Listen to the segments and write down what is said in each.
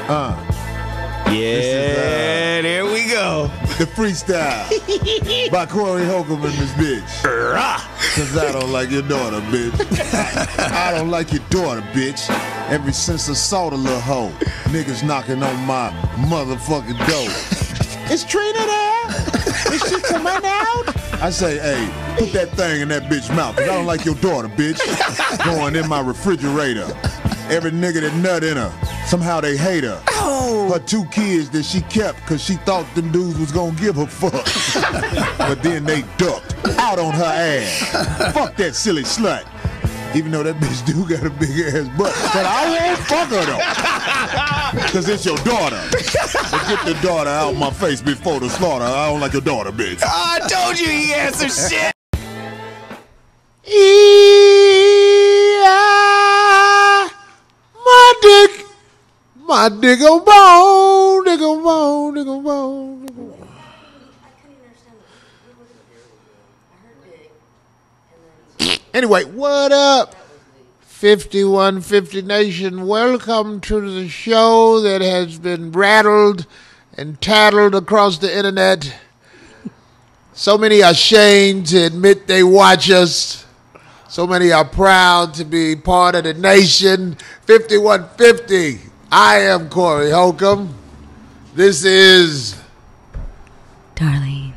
Yeah, there we go. The freestyle by Corey Holcomb and this bitch. Cause I don't like your daughter, bitch. I don't like your daughter, bitch. Ever since I saw the little hoe, niggas knocking on my motherfucking door. Is Trina there? Is she coming out? I say, hey, put that thing in that bitch mouth, cause I don't like your daughter, bitch. Going in my refrigerator. Every nigga that nut in her, somehow they hate her. Her 2 kids that she kept cause she thought them dudes was gonna give her fuck. But then they ducked out on her ass. Fuck that silly slut. Even though that bitch do got a big ass butt. But I won't fuck her though. Cause it's your daughter. But get the daughter out my face before the slaughter. I don't like your daughter, bitch. I told you he had some shit. My dick on bone, dick on bone, dick on bone, dick on bone. Anyway, what up? 5150 Nation, welcome to the show that has been rattled and tattled across the internet. So many are ashamed to admit they watch us. So many are proud to be part of the nation. 5150. I am Corey Holcomb. This is Darlene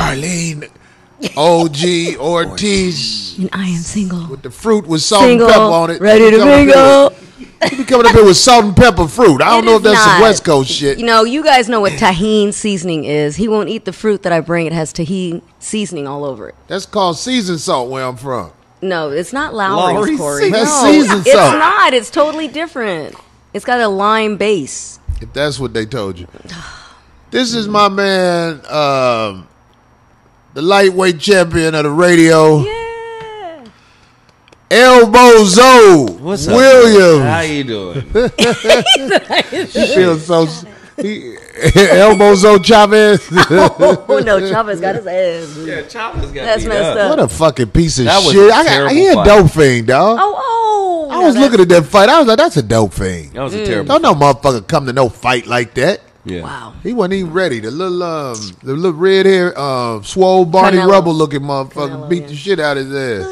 OG Ortiz. And I am single. With the fruit with salt Single, and pepper on it. ready to mingle. You be coming up here with salt and pepper fruit. I don't know if that's some West Coast shit. You know, you guys know what tahini seasoning is. He won't eat the fruit that I bring. It has tahini seasoning all over it. That's called seasoned salt where I'm from. No, it's not Lowry's, Corey. That's No, seasoned it's salt. not. It's totally different. It's got a lime base. If that's what they told you. This is my man, the lightweight champion of the radio. Yeah. Elbow Zoe What's up, Williams. man? How you doing? He feels so. Elbow Zoe Chavez. Oh, no, Chavez got his ass. Yeah, Chopper's got That's beat messed up. What a fucking piece of That was shit. a terrible He a fight. dope fiend, dog. Oh. I was looking at that fight. I was like, that's a dope fiend. That was a terrible. Don't no motherfucker come to no fight like that. Yeah. Wow. He wasn't even ready. The little red hair, swole Barney Canelo. Rubble looking motherfucker Canelo, beat yeah. the shit out of his ass.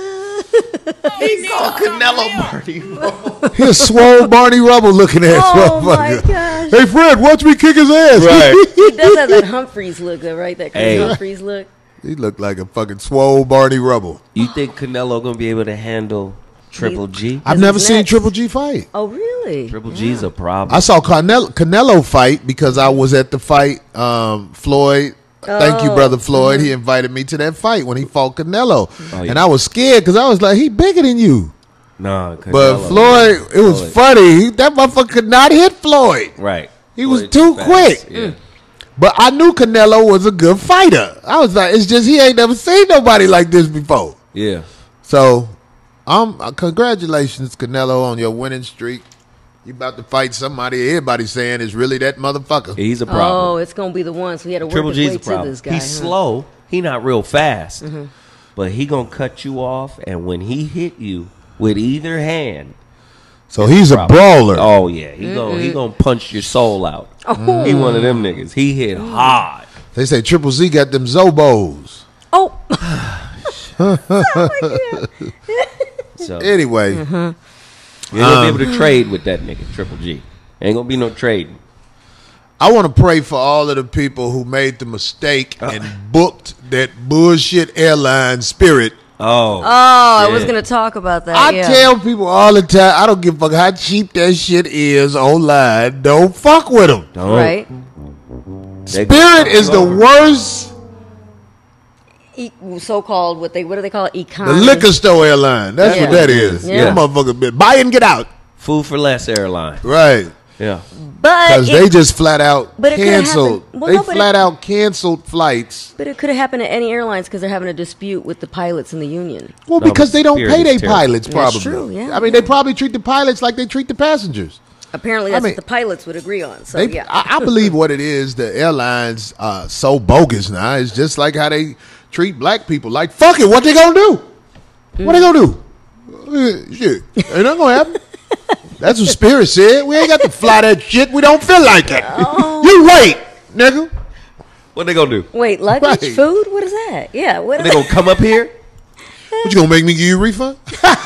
He called Canelo Marty. He a swole Barney Rubble looking ass Oh, my motherfucker. gosh. Hey Fred, watch me kick his ass. Right. He does have that Humphreys look, though, right? That crazy Hey. Humphreys look. He looked like a fucking swole Barney Rubble. You think Canelo gonna be able to handle Triple G? I've His never seen next- Triple G fight. Oh, really? Triple G's a problem. I saw Canelo fight because I was at the fight. Floyd, thank you, brother Floyd. He invited me to that fight when he fought Canelo, Oh, yeah. and I was scared because I was like, he bigger than you. Nah, Canelo, But Floyd, it was Floyd. funny. That motherfucker could not hit Floyd. Right. He was Floyd's too fast. quick. Yeah. But I knew Canelo was a good fighter. I was like, it's just he ain't never seen nobody like this before. Yeah. So, congratulations, Canelo, on your winning streak. You about to fight somebody everybody's saying is really that motherfucker. He's a problem. Oh, it's going to be the one. So we had to work Triple his G's way a problem. to this guy. He's huh? slow. He not real fast. But he gonna cut you off, and when he hit you with either hand, So he's a problem. brawler. Oh yeah, he gonna punch your soul out. Oh. He one of them niggas. He hit hard. They say Triple Z got them Zobos. Oh. So Anyway, you ain't gonna be able to trade with that nigga, Triple G. Ain't gonna be no trading. I want to pray for all of the people who made the mistake and booked that bullshit airline Spirit. Oh, I was shit. going to talk about that. I yeah. tell people all the time, I don't give a fuck how cheap that shit is online. Don't fuck with them. Don't. Right? Spirit is the worst. So-called, what do they call it? The Economy. liquor store airline. That's Yeah. what that is. Yeah. That motherfucker been buy and get out. Food for less airline. Right. Yeah. But Because they just flat out but it could've canceled. happened- well, They no, but flat out canceled flights. But it could have happened to any airlines because they're having a dispute with the pilots in the union. Well, No, because but they don't Spirit pay is their terrible. pilots, That's probably. true, yeah, I mean, they probably treat the pilots like they treat the passengers. Apparently, that's mean- what the pilots would agree on. So, They, yeah. I believe what it is, the airlines are so bogus now. It's just like how they treat black people. Like, fuck it, what they gonna do? What they gonna do? Shit, ain't nothing gonna happen. That's what Spirit said. We ain't got to fly that shit. We don't feel like it. Oh. You wait, nigga. What they gonna do? Wait, luggage, Right. food? What is that? Yeah, what They is gonna come up here? What, you gonna make me give you a refund?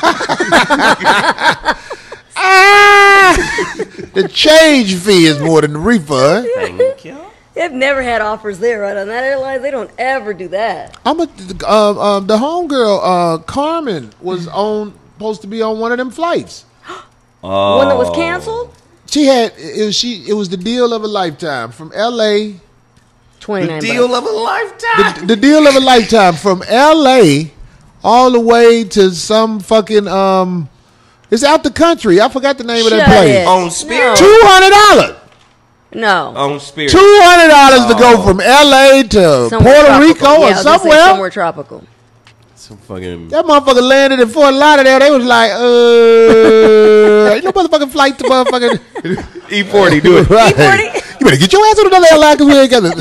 The change fee is more than the refund. Thank you. They've never had offers there, right? On that airline, they don't ever do that. The homegirl, Carmen, was supposed to be on one of them flights. One that was canceled? She had it was the deal of a lifetime from L.A. 29 Deal bucks. of a lifetime. The deal of a lifetime from L.A. all the way to some fucking it's out the country. I forgot the name of that Shut place. it. On Spirit. $200. No. On Spirit. $200 to go from L.A. to Somewhere Puerto tropical. Rico Yeah, I or was gonna say somewhere. somewhere tropical. Some fucking. That motherfucker landed in Fort Lauderdale. They was like, ain't no motherfucking flight to motherfucking E40, do it. Right. E40? You better get your ass on another airline because we ain't got it.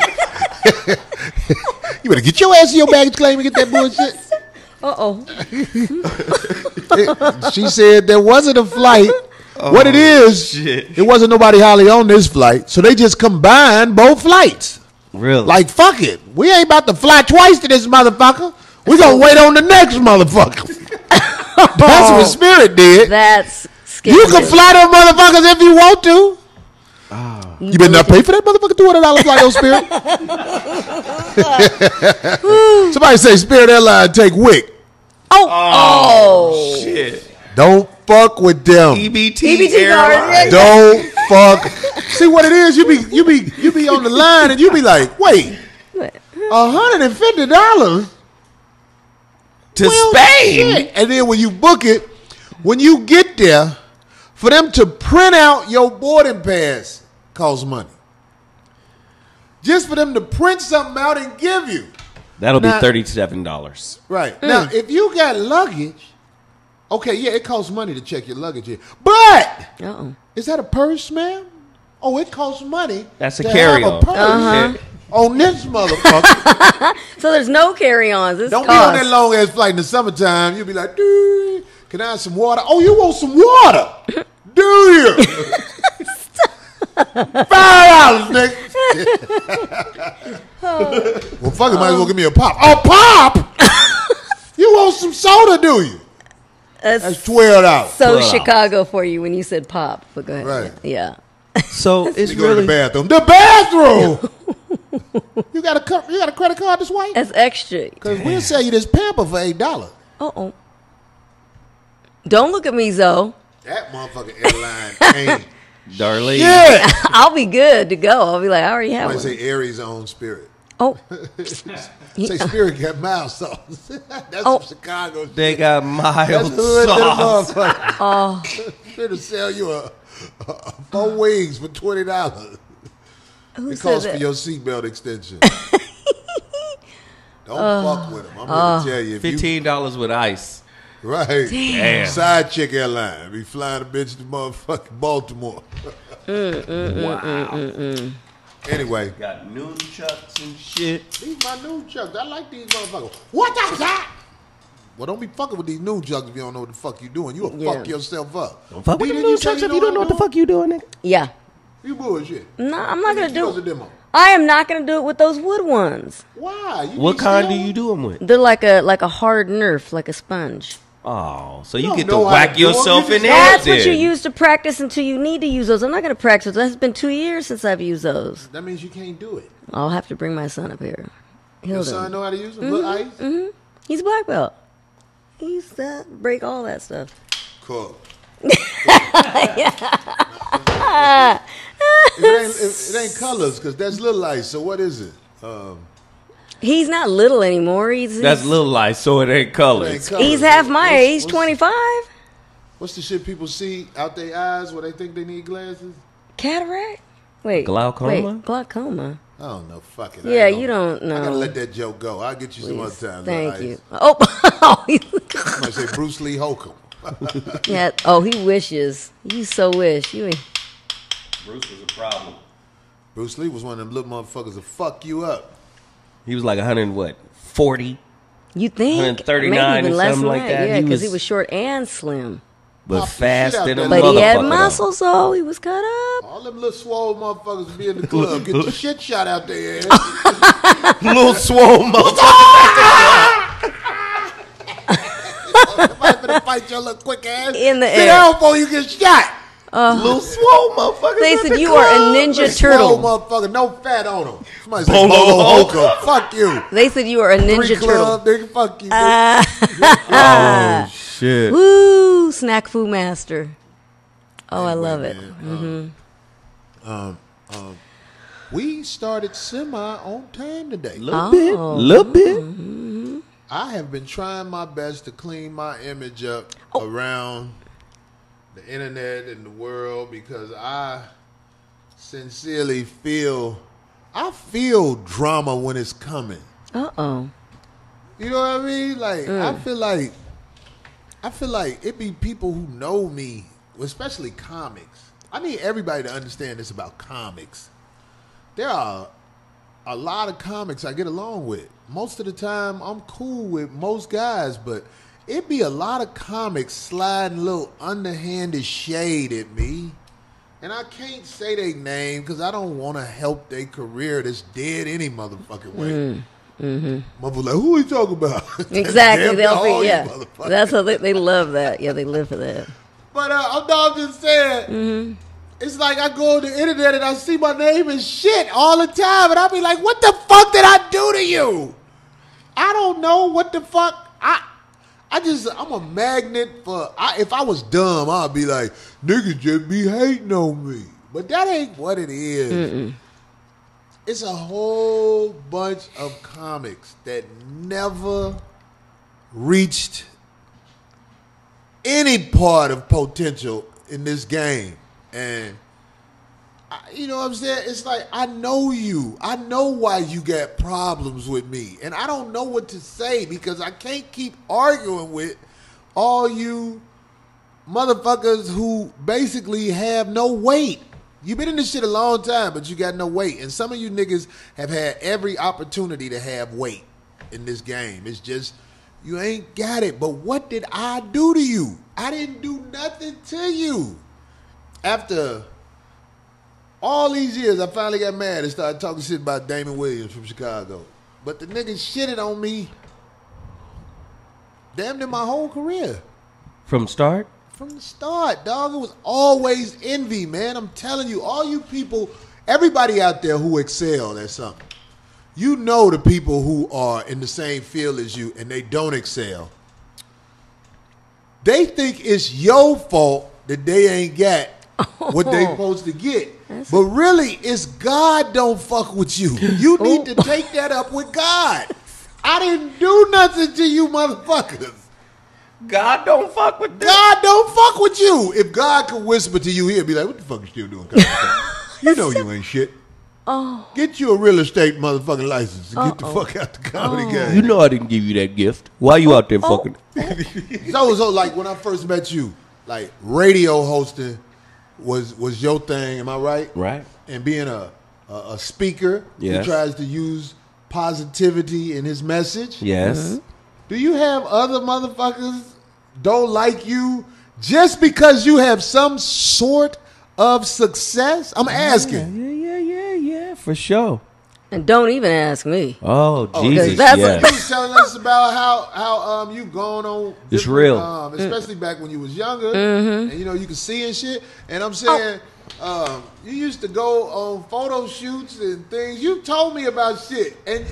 You better get your ass in your baggage claim and get that bullshit. Uh-oh. She said there wasn't a flight. What it is, shit. it wasn't nobody hardly on this flight, so they just combined both flights. Really? Like, fuck it. We ain't about to fly twice to this motherfucker. We gonna wait on the next motherfucker. That's what Spirit did. That's scary. You can fly them motherfuckers if you want to. You better not pay for that motherfucker $200 flight on Spirit. Somebody say Spirit Airline take Wick. Oh. Shit. Don't fuck with them. EBT, EBT Airlines. card. Don't fuck. See what it is? You be on the line and you be like, wait, $150 To Spain. shit. And then when you book it, when you get there, for them to print out your boarding pass costs money. Just for them to print something out and give you. That'll be Now- $37. Right. Now, if you got luggage, okay, yeah, it costs money to check your luggage in. But Uh-oh. is that a purse, ma'am? Oh, it costs money. That's a to carry-on. have a purse Uh-huh. on this motherfucker. So there's no carry-ons. It's Don't cost. be on that long ass flight in the summertime. You'll be like, dude, can I have some water? Oh, you want some water? Do you? $5, nigga. Well, fuck it, might as well give me a pop. Oh, pop? You want some soda, do you? That's That's $12. so $12. Chicago for you when you said pop. But go ahead. Right. Yeah. So it's You go to the really. bathroom. The bathroom. You got a credit card to swipe? That's extra. Because we'll sell you this pamper for $8. Uh-oh. Don't look at me, Zoe. That motherfucking airline ain't. Darlene. Yeah. I'll be good to go. I'll be like, I already I have might one. say Aries own Spirit. Oh, Say Spirit got mild sauce. That's Oh. some Chicago shit. They got That's mild hood to the sauce. motherfucker. oh, They'll sell you a 4 wings for $20. who It said costs for that? your seatbelt extension. Don't fuck with them. I'm going to tell you. If you $15 with ice. right. Damn. Side chick airline. Be flying a bitch to motherfucking Baltimore. Wow. Anyway. Got nunchucks and shit. These my new chucks. I like these motherfuckers. What the fuck? Well, don't be fucking with these new chucks if you don't know what the fuck you doing. You'll Yeah. fuck yourself up. Don't fuck with Didn't them you say nunchucks if you don't know what the fuck you doing, nigga. Yeah. You bullshit. No, I'm not going to Give us a do it. demo. I am not going to do it with those wood ones. Why? You What need kind do steel? you do them with? They're like a hard Nerf, like a sponge. Oh, so you don't get to know how whack to do 'em. yourself You in just- the head That's what you then. use to practice until you need to use those. I'm not going to practice those. It's been 2 years since I've used those. That means you can't do it. I'll have to bring my son up here. Your He'll son do. know how to use them? Little ice? He's a black belt. He's break all that stuff. Cool. It ain't colors because that's little ice. So what is it? He's not little anymore. That's little light, so it ain't colors. Ain't colors. He's half my age, What's- 25. What's the shit people see out their eyes when they think they need glasses? Cataract? Wait. Glaucoma? Wait, glaucoma. I don't know. Fuck it. Yeah, I ain't you gonna- don't know. I gotta let that joke go. I'll get you some other Please. time. Thank Little you. Ice. Oh, I might say Bruce Lee Holcomb. yeah. Oh, he wishes. You so wish. You. Bruce was a problem. Bruce Lee was one of them little motherfuckers that fuck you up. He was like 140. You think? 139 Maybe even or less something than like that. Yeah, He because he was- was short and slim. but Pop the shit fast out than a that But motherfucker. he had though. muscles, so he was cut up. All them little swole motherfuckers be in the club. Get the shit shot out their ass. Little swole motherfucker. Somebody finna fight your little quick ass. In the Sit air. down before you get shot. Little swole motherfucker. They said you are a ninja Swole turtle. motherfucker, no fat on him. Somebody say Bolo Bolo Hoka. Hoka. Fuck you. They said you are a ninja 3 turtle. Club, nigga. Fuck you. Nigga. Oh shit. Woo, snack food master. Oh, I love it. We started semi on time today. Little bit. I have been trying my best to clean my image up around the internet and the world because I sincerely feel drama when it's coming. Uh-oh. You know what I mean? Like I feel like it be people who know me, especially comics. I need everybody to understand this about comics. There are a lot of comics I get along with. Most of the time, I'm cool with most guys, but it be a lot of comics sliding a little underhanded shade at me. And I can't say their name because I don't want to help their career that's dead any motherfucking way. Motherfucker like, who are you talking about? Exactly. Damn They'll all be, you yeah. motherfuckers. That's how they love that. Yeah, they live for that. But I'm just saying, it's like I go on the internet and I see my name and shit all the time, and I be like, what the fuck did I do to you? I don't know what the fuck. I'm a magnet for, if I was dumb, I'd be like, niggas just be hating on me. But that ain't what it is. It's a whole bunch of comics that never reached any part of potential in this game. And you know what I'm saying? It's like, I know you. I know why you got problems with me. And I don't know what to say because I can't keep arguing with all you motherfuckers who basically have no weight. You've been in this shit a long time, but you got no weight. And some of you niggas have had every opportunity to have weight in this game. It's just, you ain't got it. But what did I do to you? I didn't do nothing to you. After all these years, I finally got mad and started talking shit about Damon Williams from Chicago. But the nigga shitted on me damn near my whole career. From start? From the start, dog. It was always envy, man. I'm telling you, all you people, everybody out there who excel at something, you know the people who are in the same field as you and they don't excel. They think it's your fault that they ain't got what they supposed to get. But really, it's God don't fuck with you. You need to take that up with God. I didn't do nothing to you motherfuckers. God don't fuck with them. God don't fuck with you. If God could whisper to you, he'd be like, what the fuck you still doing? You know you ain't shit. Get you a real estate motherfucking license and get the fuck out the comedy game. You know I didn't give you that gift. Why you out there fucking? So like when I first met you, like radio hosting was your thing, am I right? Right. And being a speaker Yes. who tries to use positivity in his message. Yes. Do you have other motherfuckers don't like you just because you have some sort of success? I'm asking. Yeah, for sure. And don't even ask me. Oh, Jesus, that's You yes. was telling us about how you've gone on. It's different, real. especially back when you was younger, and you know you could see and shit. And I'm saying, you used to go on photo shoots and things. You told me about shit, and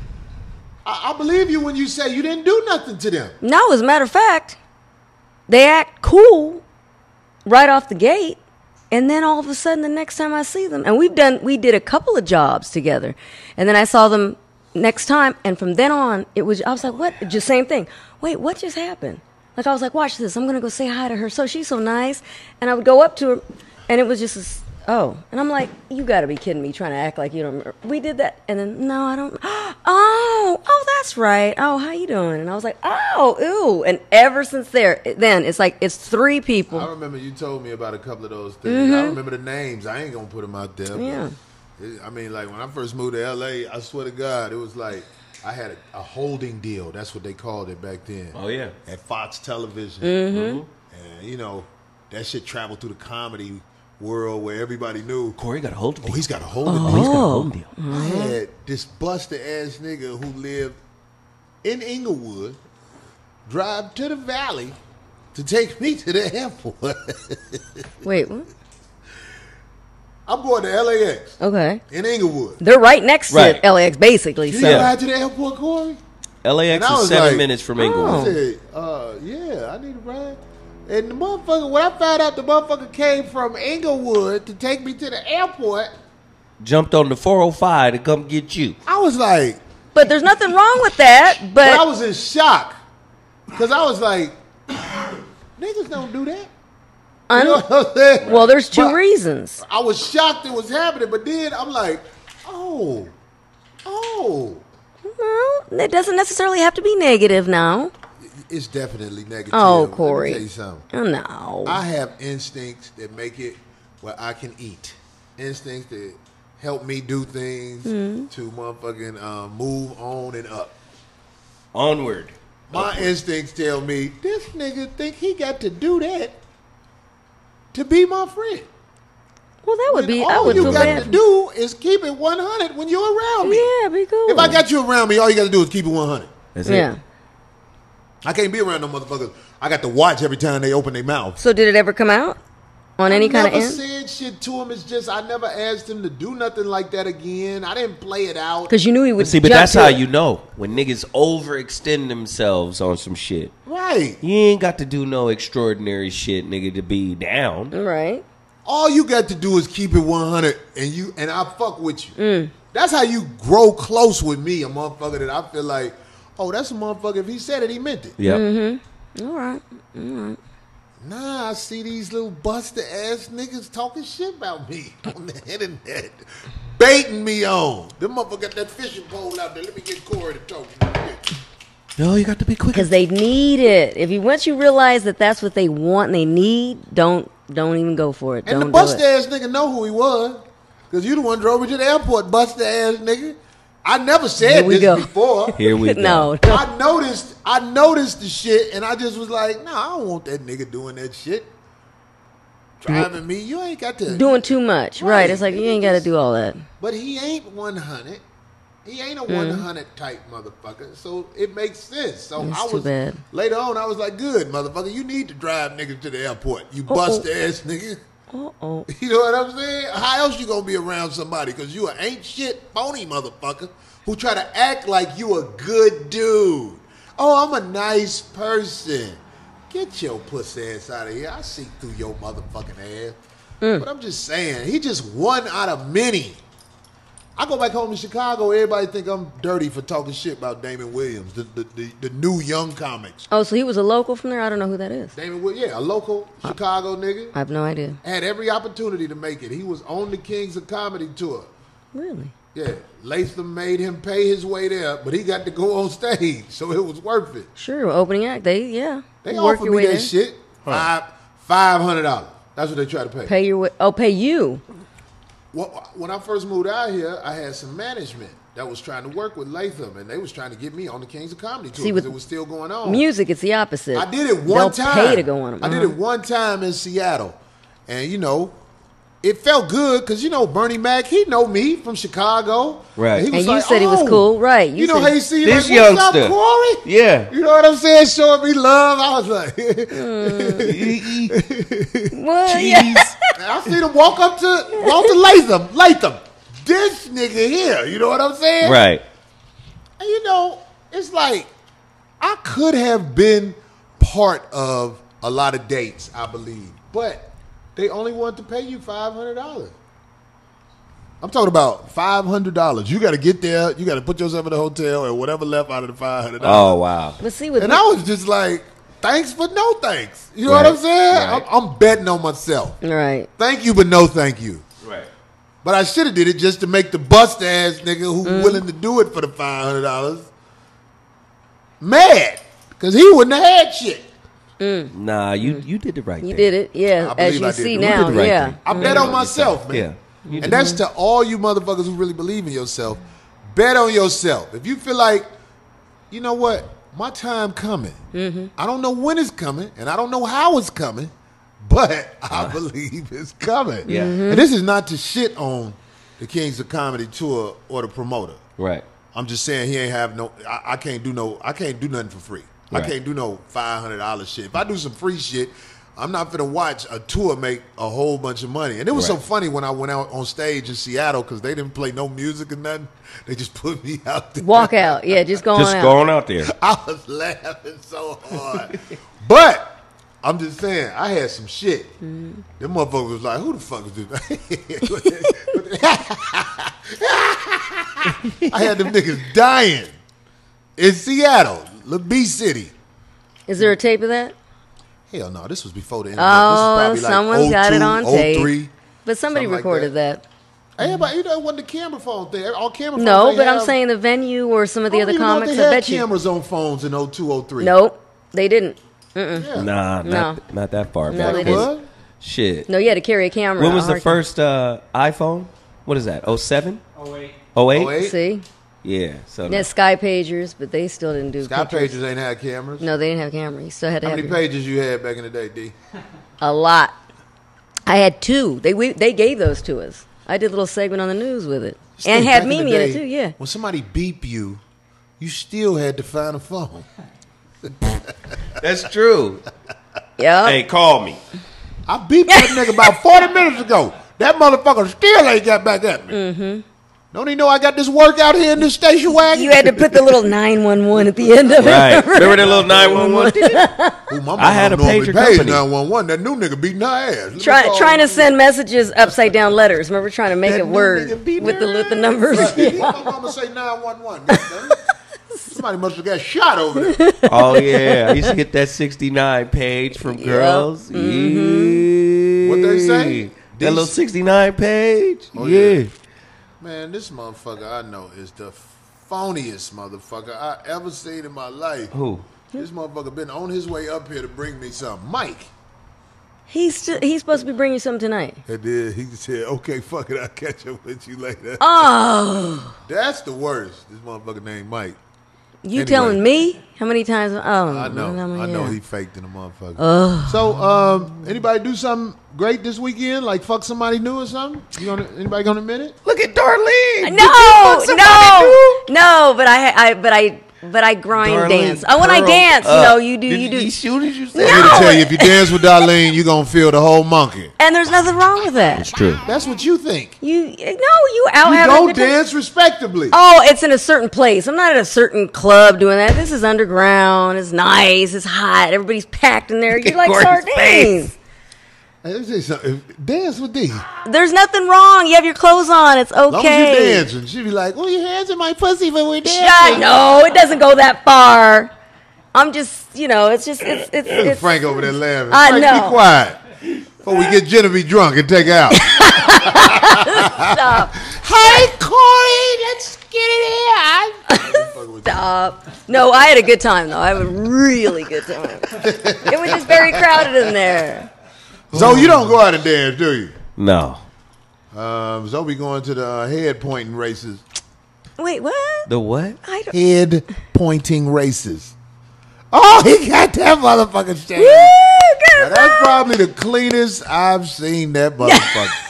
I believe you when you say you didn't do nothing to them. No, as a matter of fact, they act cool right off the gate. And then all of a sudden, the next time I see them, and we did a couple of jobs together, and then I saw them next time, and from then on, I was like, what? Just same thing. Wait, what just happened? Like I was like, watch this. I'm gonna go say hi to her. So she's so nice, and I would go up to her, and it was just this, and I'm like, you got to be kidding me, trying to act like you don't remember. We did that, and then no, I don't. Oh, that's right. Oh, how you doing? And I was like, oh, ew. And ever since then it's like it's 3 people. I remember you told me about a couple of those things. I remember the names. I ain't gonna put them out there. Yeah. I mean, like when I first moved to LA, I swear to God, it was like I had a holding deal. That's what they called it back then. Oh, yeah. At Fox Television. And, you know, that shit traveled through the comedy world where everybody knew. Corey got a hold of Oh, me. he's got a hold of Oh, me. he's got a hold of you. I had this busted ass nigga who lived in Inglewood drive to the valley to take me to the airport. Wait, what? I'm going to LAX Okay. in Inglewood. They're right next Right. to LAX, basically. You So. ride to the airport, Corey? LAX And I is was 7 like, minutes from I Inglewood. said, yeah, I need a ride. And the motherfucker, when I found out the motherfucker came from Inglewood to take me to the airport, Jumped on the 405 to come get you. I was like, But there's nothing wrong with that. but I But was in shock. Because I was like, niggas don't do that. You know what I'm saying? well, there's two But reasons. I was shocked it was happening, but then I'm like, oh. Well, it doesn't necessarily have to be negative now. It's definitely negative. Oh, Let me Corey. tell you something. Oh, no. I have instincts that make it where I can eat. Instincts that help me do things to motherfucking move on and up. Onward. My instincts tell me this nigga think he got to do that to be my friend. Well, that would be. When I all would you feel got bad. to do is keep it 100 when you're around me. Yeah, be cool. If I got you around me, all you got to do is keep it 100. That's Yeah. it. I can't be around no motherfuckers. I got to watch every time they open their mouth. So did it ever come out on any kind of I never end? said shit to him. It's just I never asked him to do nothing like that again. I didn't play it out. Because you knew he would. See, but jump that's to how it. you know when niggas overextend themselves on some shit. Right. You ain't got to do no extraordinary shit, nigga, to be down. Right. All you got to do is keep it 100, and I fuck with you. Mm. That's how you grow close with me, a motherfucker that I feel like, oh, that's a motherfucker. If he said it, he meant it. Yep. All right. Nah, I see these little buster ass niggas talking shit about me on the internet, baiting me on. Them motherfucker got that fishing pole out there. Let me get Corey to talk to me. No, you got to be quick. Because they need it. If you once you realize that that's what they want and they need, don't even go for it. And don't the do buster it. ass nigga know who he was. Because you the one drove me to the airport, buster ass nigga. I never said Here we this go. before. Here we go. No. I noticed the shit, and I just was like, nah, I don't want that nigga doing that shit. Driving me, you ain't got to. Doing too much. Right. Right. It's like you ain't got to do all that. But he ain't 100. He ain't a 100 type motherfucker, so it makes sense. So That's I too was bad. later on. I was like, "Good motherfucker, you need to drive niggas to the airport. You bust ass nigga." Uh-oh. You know what I'm saying? How else you gonna be around somebody? Because you a ain't shit phony motherfucker who try to act like you a good dude. Oh, I'm a nice person. Get your pussy ass out of here. I see through your motherfucking ass. But I'm just saying, he just one out of many. I go back home to Chicago, everybody think I'm dirty for talking shit about Damon Williams, the new young comics. Oh, so he was a local from there? I don't know who that is. Damon Williams, yeah, a local Chicago nigga. I have no idea. Had every opportunity to make it. He was on the Kings of Comedy tour. Really? Yeah, Latham made him pay his way there, but he got to go on stage, so it was worth it. Sure. Opening act. They They work offered your me way that there. shit. $500. That's what they try to pay. Pay your way. Oh, pay you. When I first moved out here, I had some management that was trying to work with Latham, and they was trying to get me on the Kings of Comedy tour See, with because it was still going on. Music, it's the opposite. I did it one They'll time. pay to go on them. I did it one time in Seattle, and it felt good because Bernie Mac, he know me from Chicago, Right. He was And you said he was cool, right? You know said- how you see This like, what's youngster. up, Corey? Yeah. You know what I'm saying? Showing me love. I was like, Well, yeah. I seen him walk to Latham. This nigga here. You know what I'm saying? Right. And it's like I could have been part of a lot of dates, I believe, but they only want to pay you $500. I'm talking about $500. You got to get there. You got to put yourself in a hotel and whatever left out of the $500. Oh, wow. But see, with And I was just like, thanks, but no thanks. You know Right, what I'm saying? right. I'm betting on myself. right. Thank you, but no thank you. Right. But I should have did it just to make the bust ass nigga who willing to do it for the $500 mad, because he wouldn't have had shit. Nah, you did the right thing. You did it, yeah. I As believe you I did. see You now, did the right yeah. thing. I bet on myself, man. Yeah. You And did. that's to all you motherfuckers who really believe in yourself. Bet on yourself. If you feel like, you know what, my time coming. I don't know when it's coming, and I don't know how it's coming, but I believe it's coming. Yeah. And this is not to shit on the Kings of Comedy tour or the promoter. Right. I'm just saying he ain't have no. I can't do nothing for free. Right. I can't do no $500 shit. If I do some free shit, I'm not gonna watch a tour make a whole bunch of money. And it was so Right. funny when I went out on stage in Seattle because they didn't play no music or nothing. They just put me out there. Walk out. Yeah, just go Just on out. going out there. I was laughing so hard. But I'm just saying, I had some shit. Them motherfuckers was like, who the fuck is this? I had them niggas dying in Seattle, La B City. Is there a tape of that? Hell no, this was before the internet. Oh, this is probably someone's like got it 02, on tape. 03. But somebody Something like recorded that. Everybody, you know, it wasn't the camera phone thing. All camera phones. No, they but I'm have- saying the venue or some of the I other don't even know if comics. they I had bet you. cameras on phones in 02, 03. Nope, they didn't. Yeah. Nah, No. not that far No, back. they It didn't. was? Shit. No, you had to carry a camera. When was a the hard first iPhone? What is that? 07? 08. 08? 08? See, Yeah. So they had Sky Pagers, but they still didn't do Sky pictures. Pages ain't had cameras. No, they didn't have cameras. You still had to How have many your- pages you had back in the day, D? a lot. I had 2. They gave those to us. I did a little segment on the news with it, and Still, had back in the Mimi in it day, too. Yeah. When somebody beep you, you still had to find a phone. that's true. Yeah. Hey, call me. I beeped that nigga about 40 minutes ago. That motherfucker still ain't got back at me. Mm-hmm. Don't he know I got this work out here in this station wagon? You had to put the little 911 at the end of it. Right. Remember that little 911? Ooh, my I had mama a normally pager pays company. 911. That new nigga beating her ass. Let me call Trying to him. send messages upside down letters. Remember trying to make That a new word nigga beating with her the ass. numbers. Right. Why my mama say 911? Goddamn it. Somebody must have got shot over there. Oh, yeah. I used to get that 69 page from girls. Yeah. What they say? That little 69 page? Oh, yeah. yeah. Man, this motherfucker I know is the phoniest motherfucker I ever seen in my life. Who? This motherfucker been on his way up here to bring me something. Mike. He's supposed to be bringing something tonight. And then he said, okay, fuck it, I'll catch up with you later. Oh, That's the worst. This motherfucker named Mike. you Anyway. telling me how many times? Oh, I know he faked in the motherfucker. So, anybody do something great this weekend? Like fuck somebody new or something? Anybody gonna admit it? Look at Darlene. No, but I grind Darlene dance. Oh, when I curled dance, up. you do. As soon as you said No. I'm here to tell you, it- if you dance with Darlene, you're gonna feel the whole monkey. And there's nothing wrong with that. true. That's what you think. You out You having a don't good time. dance respectably. Oh, it's in a certain place. I'm not at a certain club doing that. This is underground. It's nice. It's hot. Everybody's packed in there. You're like Gordon's sardines. face. Hey, let me tell you something. Dance with D. There's nothing wrong. You have your clothes on. It's As long as okay. you dancing, she be like, "Well, your hands in my pussy when we're dancing." Shut. No, it doesn't go that far. I'm just, it's Frank over there laughing. I Frank, know. be quiet. Before we get Genevieve drunk and take her out. Stop. Hey, Corey, let's get it here. Stop. No, I had a good time though. I had a really good time. It was just very crowded in there. So you don't go out and dance, do you? No. So we going to the head pointing races. Wait, what? The what? I don't. Head pointing races. Oh, he got that motherfucking shit. Woo, Now, good that's probably the cleanest I've seen that motherfucker.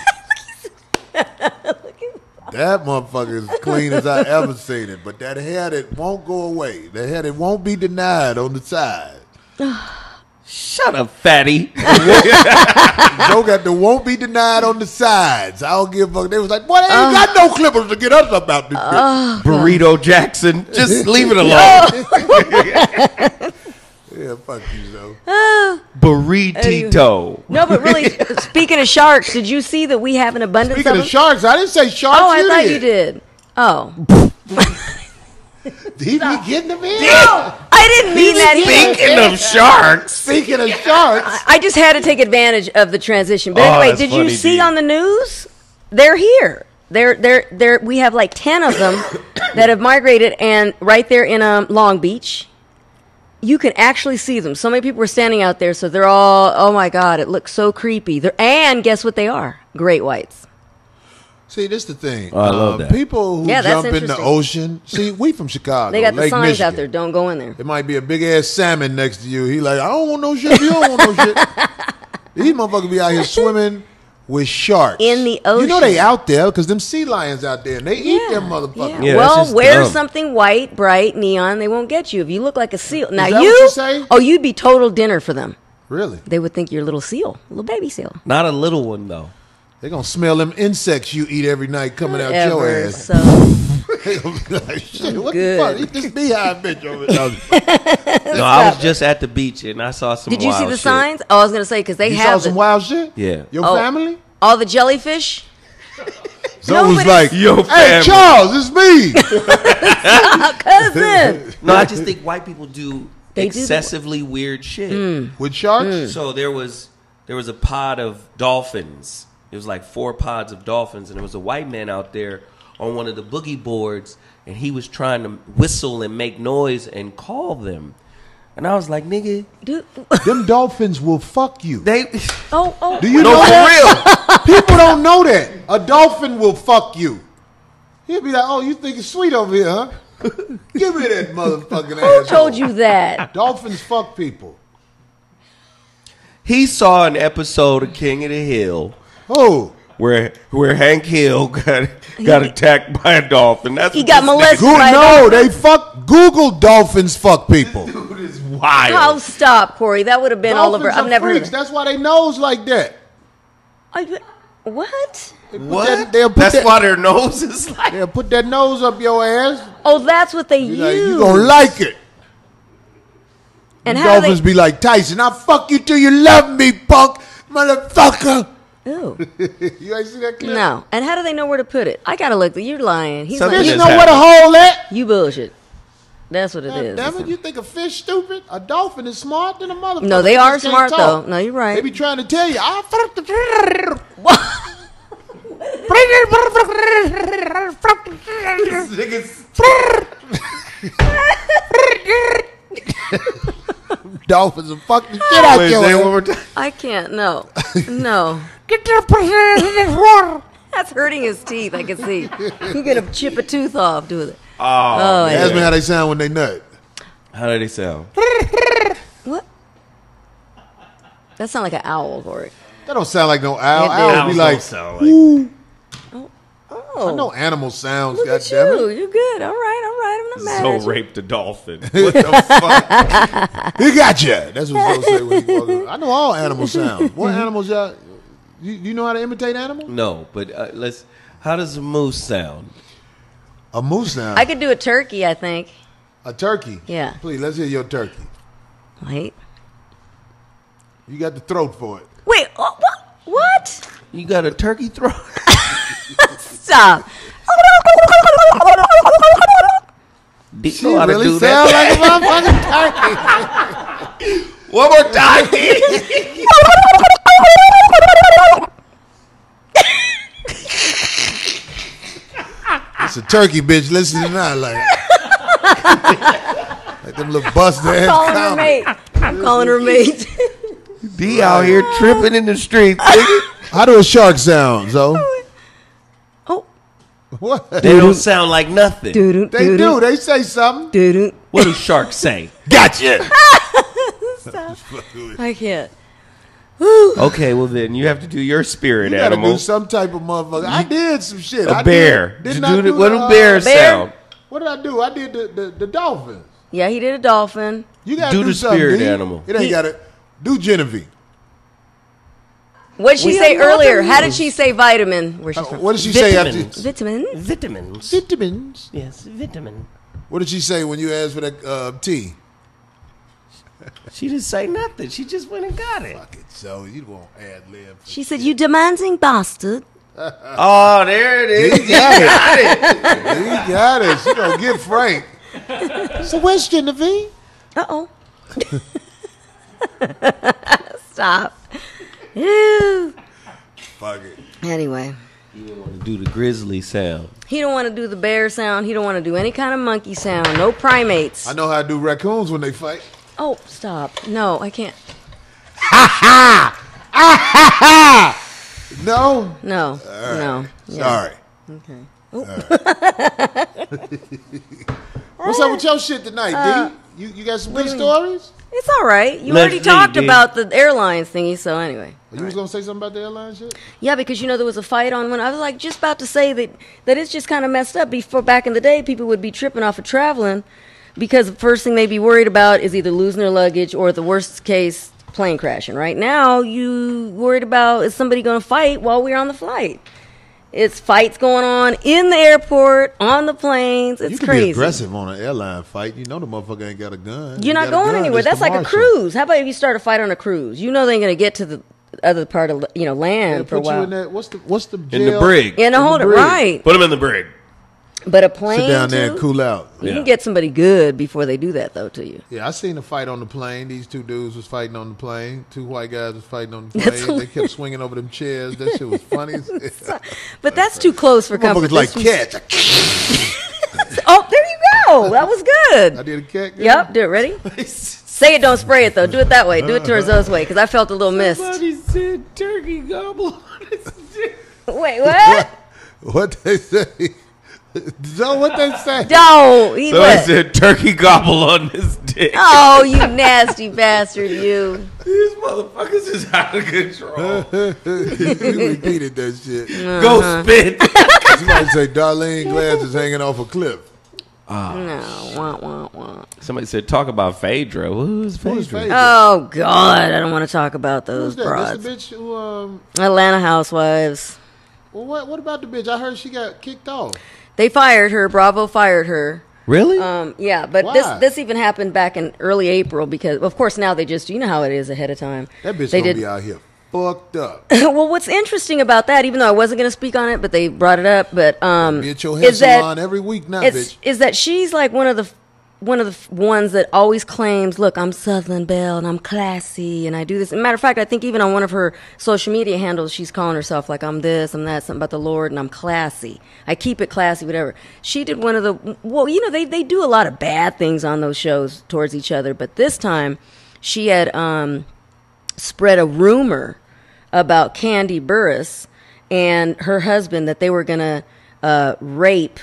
That motherfucker is clean as I ever seen it. But that hair that won't go away, that hair that won't be denied on the side. Shut up, fatty. Joe got the won't be denied on the sides. I don't give a fuck. They was like, boy, they ain't got no clippers to get us up out this bitch. Burrito Jackson. Just leave it alone. Yeah, fuck you, Joe. Burrito. No, but really, speaking of sharks, did you see that we have an abundance Speaking of of them? sharks, I didn't say sharks. Oh, I thought you did. Oh. Did he be getting them in? I didn't mean that either. Speaking of sharks. Speaking of sharks. I just had to take advantage of the transition. But Oh, anyway, that's did you funny, see Dee. on the news? They're here. They're we have like 10 of them that have migrated, and right there in Long Beach, you can actually see them. So many people were standing out there, so they're all, oh my God, it looks so creepy. And guess what they are? Great whites. See, this the thing. Oh, I love that. People who Yeah, that's jump in the interesting. ocean. See, we from Chicago. They got the Lake signs Michigan. out there. Don't go in there. It might be a big ass salmon next to you. He like, I don't want no shit. You don't want no shit. These motherfuckers be out here swimming with sharks In the You know ocean. they out there because them sea lions out there and they eat them motherfuckers. Yeah, that's well, just wear dumb. something white, bright, neon. They won't get you if you look like a seal. Now that what you, you say? oh, you'd be total dinner for them. Really? They would think you're a little seal, a little baby seal. Not a little one though. They gonna smell them insects you eat every night coming out your Ever. ass. So They gonna be like, shit, what Good. the fuck? Eat this beehive bitch over there. No, I was just at the beach and I saw some. did you see wild the shit. signs? Oh, I was gonna say because they You saw have some wild shit? Yeah. Your Oh. family? all the jellyfish. So it was Nobody- like, Your hey, family. Charles, it's me. Cousin. No, I just think white people do They do the- excessively weird shit. With sharks? So there was a pod of dolphins. It was like 4 pods of dolphins, and there was a white man out there on one of the boogie boards, and he was trying to whistle and make noise and call them. And I was like, nigga, Dude. Them dolphins will fuck you. they. Oh. Do you No, know for that? People don't know that. A dolphin will fuck you. He'll be like, oh, you think it's sweet over here, huh? Give me that motherfucking Who asshole. told you that? Dolphins fuck people. He saw an episode of King of the Hill Oh. where Hank Hill got attacked by a dolphin. That's He what got this molested. No, by a dolphin? they fuck. Google dolphins fuck people. nigga is wild. Oh, stop, Corey. That would have been all over. Dolphins I've are never heard freaks. of That's why they nose like that. What? They put What? that- they'll put That's that, why their nose is like. They'll put that nose up your ass. Oh, that's what they Be use. like, you gonna like it. and The how do dolphins they? be like Tyson. I fuck you till you love me, punk motherfucker. Ew. You ain't see that clip? No. And how do they know where to put it? I gotta look. You're lying. He's Something like, Fish is know where to hold at. you bullshit. That's what it God is. damn it, you think a fish stupid? A dolphin is smart than a motherfucker. No, they They are just can't smart talk. though. No, you're right. They be trying to tell you. I fuck the. Dolphins will fuck the shit out Wait, your say it ass. one more time. I can't. No. No. Get that pussy in this water. That's hurting his teeth. I can see. You're gonna chip a tooth off doing it. Oh, Ask me how they sound when they nut. how do they sound? What? That sounds like an owl, Corey. That don't sound like no owl. It Owl Owls be like, don't sound like. ooh. Oh, I know animal sounds, look at goddammit. you. You're good. All right. I'm not mad at So you. raped a dolphin. What the fuck? He got you. That's what Zoe say when he walk up. I know all animal sounds. What animals y'all? You know how to imitate animals? No, but let's. How does a moose sound? A moose sound. I could do a turkey. I think. A turkey. Yeah. Please, let's hear your turkey. Wait. You got the throat for it. Wait. What? You got a turkey throat? Stop. Do She you know how to really do sound that? like a motherfucking turkey. One more time. It's a turkey, bitch. Listen to that, like them little busted ass Calling her comedy. mate. I'm calling her mate. D out here tripping in the streets. nigga. How do a shark sound, Zoe? Oh. What? They don't sound like nothing. Doo-doo, They do. They say something. Doo-doo. What do sharks say? Gotcha. I can't. Okay, well then you have to do your spirit You gotta animal. do some type of motherfucker. I did some shit. A I bear. Didn't Did I you do do the, what do the, bears bear? sound? What did I do? I did the dolphins. Yeah, he did a dolphin. You gotta Do do the something, spirit D. animal. It ain't gotta do Genevieve. What did she We say have earlier? nothing. How did she say vitamin? Where she's from? What did she say after? Vitamins. Vitamins. Vitamins. Vitamins. Yes, vitamin. What did she say when you asked for that tea? She didn't say nothing. She just went and got it. Fuck it, so you won't ad lib. She said, "You demanding bastard." Oh, there it is. He got it. He got it. She gonna get Frank. So where's Genevieve? Uh-oh. Stop. Ew. Fuck it. Anyway, You don't want to do the grizzly sound. he don't want to do the bear sound. He don't want to do any kind of monkey sound. No primates. I know how to do raccoons when they fight. Oh, stop. No, I can't. No. No, no. Yeah. Sorry. Okay. What's up with your shit tonight, D? You got some good do you mean? stories? It's all right. You Let's already see, talked D. about the airlines thingy, so anyway. You was gonna say something about the airline shit? Yeah, because there was a fight on when I was like just about to say that it's just kind of messed up. Before back in the day, people would be tripping off of traveling because the first thing they'd be worried about is either losing their luggage or the worst case, plane crashing. Right now, you worried about is somebody going to fight while we're on the flight. It's fights going on in the airport, on the planes. It's You can crazy. be aggressive on an airline fight. You know the motherfucker ain't got a gun. You're You not got a going gun, anywhere. it's That's the like a marshal. cruise. How about if you start a fight on a cruise? You know they ain't going to get to the other part of land Yeah, for a put you while. in that. What's the In jail? the brig. Yeah, no, hold it brig. right. Put him in the brig. But a plane, Sit down there and too? cool out. You Yeah. can get somebody good before they do that, though, to you. Yeah, I seen a fight on the plane. These two dudes was fighting on the plane. Two white guys was fighting on the That's plane. They kept swinging over them chairs. That shit was funny. But that's too close for comfort. Motherfuckers like This was- cats. Oh, there you go. That was I good. did a cat. girl. Yep, do it. Ready? Say it, don't spray it, though. Do it that way. Do it towards those way, because I felt a little mist. Somebody said turkey gobble on his dick. Wait, what? What they say? So what they say? Don't. Eat Somebody what? said turkey gobble on his dick. Oh, you nasty bastard, you. These motherfuckers is out of control. You repeated that shit. Go spit. Somebody say Darlene Glass is hanging off a cliff. No. Wah, wah, wah. Somebody said talk about Phaedra. Who's Who's Phaedra? Phaedra? Oh, God. I don't want to talk about Who's those that? broads. That's the bitch who. Atlanta Housewives. Well, what about the bitch? I heard she got kicked off. They fired her. Bravo fired her. Really? Yeah, but Why? this even happened back in early April because, of course, now they just, you know how it is ahead of time. That bitch they gonna be out here fucked up. Well, what's interesting about that, even though I wasn't going to speak on it, but they brought it up, but Be at your hair is that salon every week now, bitch. is that she's like one of the ones that always claims, look, I'm Southern Belle and I'm classy and I do this. As a matter of fact, I think even on one of her social media handles, she's calling herself like, I'm this, I'm that, something about the Lord, and I'm classy. I keep it classy, whatever. She did one of the, well, they do a lot of bad things on those shows towards each other, but this time she had spread a rumor about Candy Burris and her husband that they were going to rape,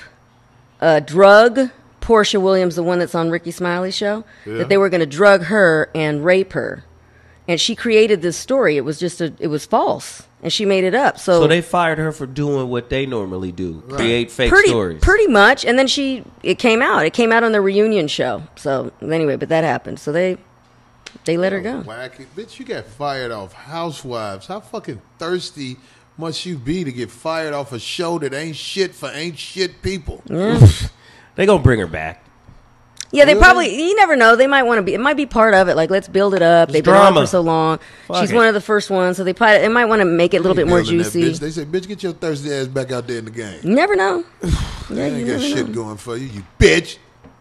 drug Portia Williams, the one that's on Ricky Smiley's show, that they were going to drug her and rape her. And she created this story. It was it was false. And she made it up. so they fired her for doing what they normally do. Create fake stories. Pretty much. And then it came out. It came out on the reunion show. So anyway, but that happened. So they let her go. Wacky. Bitch, you got fired off Housewives. How fucking thirsty must you be to get fired off a show that ain't shit for ain't shit people? They gonna bring her back. Yeah, they Really? probably, you never know. They might want to be, it might be part of it. Like, let's build it up. They've been on drama. for so long. Fuck She's it. one of the first ones. So they might want to make it a little bit more Building that juicy. bitch. They say, bitch, get your thirsty ass back out there in the game. You never know. Yeah, You you ain't got never shit know. going for you, you bitch.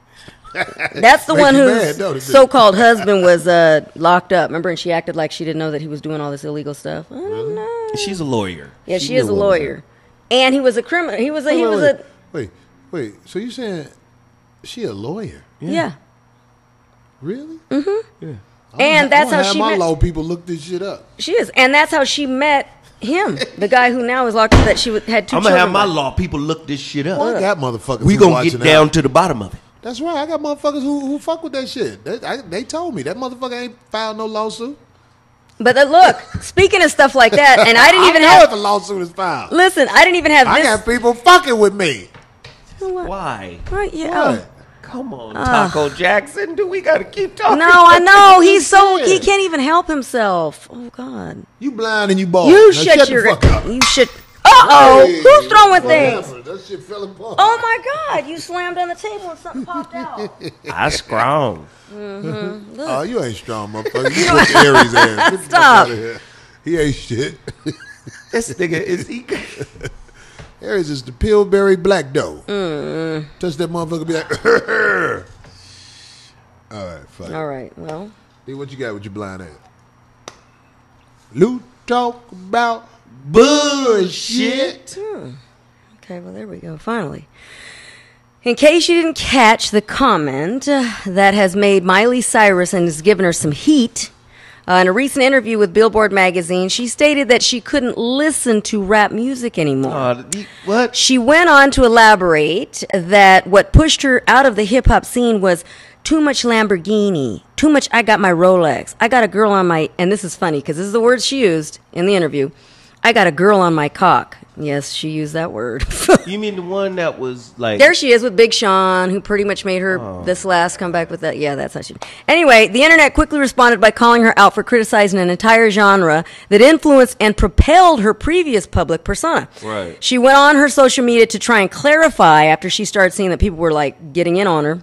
That's the Make one you whose mad, don't it, bitch? so-called husband was locked up. Remember, and she acted like she didn't know that he was doing all this illegal stuff. I don't know. She's a lawyer. Yeah, she is a knew what was lawyer, and he was a criminal. He was Wait. So you saying she a lawyer? yeah. Really? And that's how have she my met. law people look this shit up. She is, and that's how she met him, the guy who now is locked up. That she had two I'm children. gonna have my with. law people look this shit up. Well, I got motherfuckers. We who gonna watching get down out. to the bottom of it. That's right. I got motherfuckers who fuck with that shit. They told me that motherfucker ain't filed no lawsuit. But look, speaking of stuff like that, and I didn't even know have. if a lawsuit is filed. Listen, I didn't even have I this. got people fucking with me. Why? Right, yeah. What? Come on, Taco Jackson. Do we gotta keep talking? No, I know he's so Yeah. he can't even help himself. Oh God! You blind and you bald. You Now shut shut your. the fuck up. You should. Uh-oh, Hey, who's throwing what things? happened? That shit fell apart. Oh my God! You slammed on the table and something popped out. I strong. Oh, you ain't strong, motherfucker. You put Aries ass. Get the fuck Stop. outta here. He ain't shit. This nigga is he? Aries is the Pillsbury Black Doe. Touch that motherfucker, be like, all right, fuck it. All right. Well, Hey, what you got with your blind ass? Lou talk about Bullshit. okay. Well, there we go. Finally. In case you didn't catch the comment that has made Miley Cyrus and has given her some heat In a recent interview with Billboard magazine, she stated that she couldn't listen to rap music anymore. What? She went on to elaborate that what pushed her out of the hip-hop scene was too much Lamborghini, too much I got my Rolex, I got a girl on my, and this is funny because this is the word she used in the interview, I got a girl on my cock. Yes, she used that word. You mean the one that was like... There she is with Big Sean, who pretty much made her this last comeback with that. Yeah, that's how she... Anyway, the internet quickly responded by calling her out for criticizing an entire genre that influenced and propelled her previous public persona. Right. She went on her social media to try and clarify after she started seeing that people were, like, getting in on her.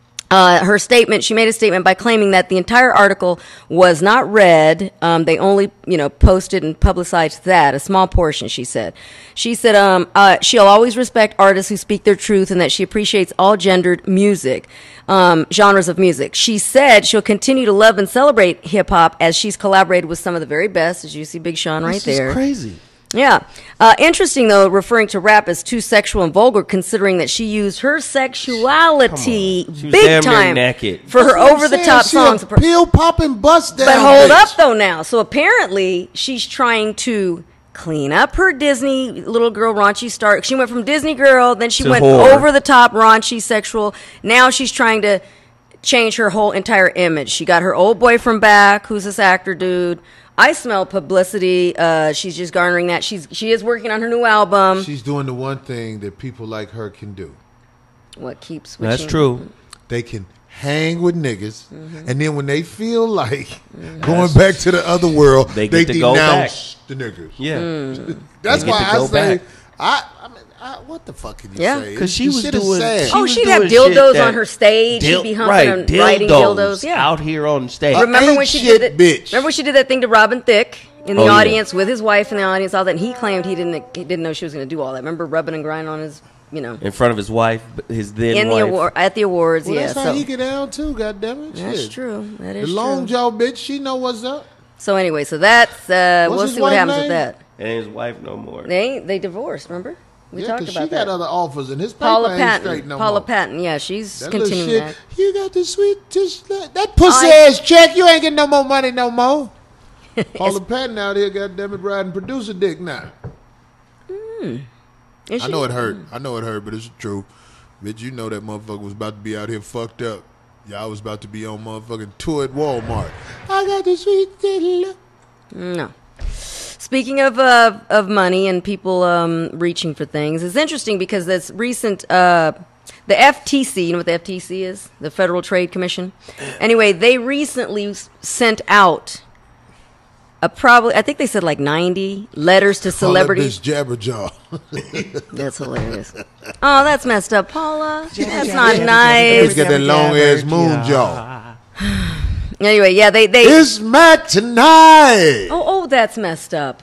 Her statement, she made a statement by claiming that the entire article was not read. They only, posted and publicized that, a small portion, she said. She said, she'll always respect artists who speak their truth and that she appreciates all gendered music, genres of music. She said she'll continue to love and celebrate hip hop as she's collaborated with some of the very best, as you see Big Sean right there. This is crazy. Yeah. Interesting, though, referring to rap as too sexual and vulgar, considering that she used her sexuality She was big damn near time naked. for her That's what I'm over-the-top saying. songs. She a pill popping bust down. But hold bitch. up, though, now. So apparently, she's trying to clean up her Disney little girl raunchy start. She went from Disney girl, then she To went whore. over-the-top raunchy sexual. Now she's trying to change her whole entire image. She got her old boyfriend back, who's this actor dude. I smell publicity. She's just garnering that. She is working on her new album. She's doing the one thing that people like her can do. What keeps switching? That's true. They can hang with niggas, and then when they feel like going back to the other world, They they get to go denounce the niggas. Yeah. That's They get why to I go say, back. what the fuck can you Yeah. say? 'Cause she The was shit is doing- sad. Oh, was she'd have doing shit dildos that- on her stage. She'd be humping and riding dildos. Yeah. out here on stage. Remember when ain't she shit did that? bitch. Remember when she did that thing to Robin Thicke in the Oh, yeah. audience with his wife in the audience, all that. And he claimed he didn't know she was going to do all that. Remember rubbing and grinding on his, in front of his wife, his then in wife. the award at the awards. Well, yeah, that's how so he get down too. Goddammit, that's shit. true. That The is long true. jaw bitch, she know what's up. So anyway, so that's we'll his see what wife's happens with name? that. And his wife no more. They divorced. Remember we Yeah, talked 'cause about she that. got other offers, and his paper Paula ain't Patton. straight no Paula more. Patton. Yeah, she's That little continuing shit. that. You got the sweet, that pussy ass check. You ain't getting no more money no more. Paula Patton out here, goddammit, riding producer dick now. And I she- know it hurt. I know it hurt, but it's true. Bitch, you know that motherfucker was about to be out here fucked up. Y'all was about to be on motherfucking tour at Walmart. I got the sweet little. No. Speaking of money and people reaching for things, it's interesting because this recent the FTC, you know what the FTC is? The Federal Trade Commission. Anyway, they recently sent out I think they said like 90 letters to celebrities. Call that bitch Jabberjaw. That's hilarious. Oh, that's messed up, Paula. That's not nice. Bitch got that long ass moon jaw. Anyway, yeah, they. It's Matt tonight. Oh, that's messed up.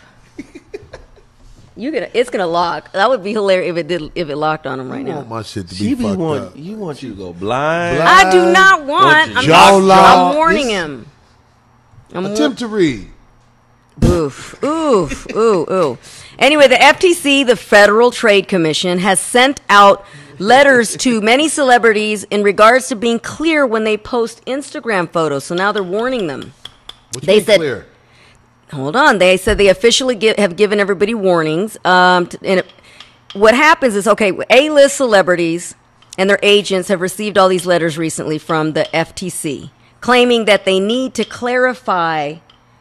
It's gonna lock. That would be hilarious if it locked on him right I now. want my shit to She be be fucked want up. you want you to go blind. I do not want. Bunch of I'm jawline. warning him. Attempt to read. Oof, oof, ooh, ooh. Anyway, the FTC, the Federal Trade Commission, has sent out letters to many celebrities in regards to being clear when they post Instagram photos. So now they're warning them. What you They mean said- clear? Hold on. They said they officially have given everybody warnings. What happens is, okay, A-list celebrities and their agents have received all these letters recently from the FTC claiming that they need to clarify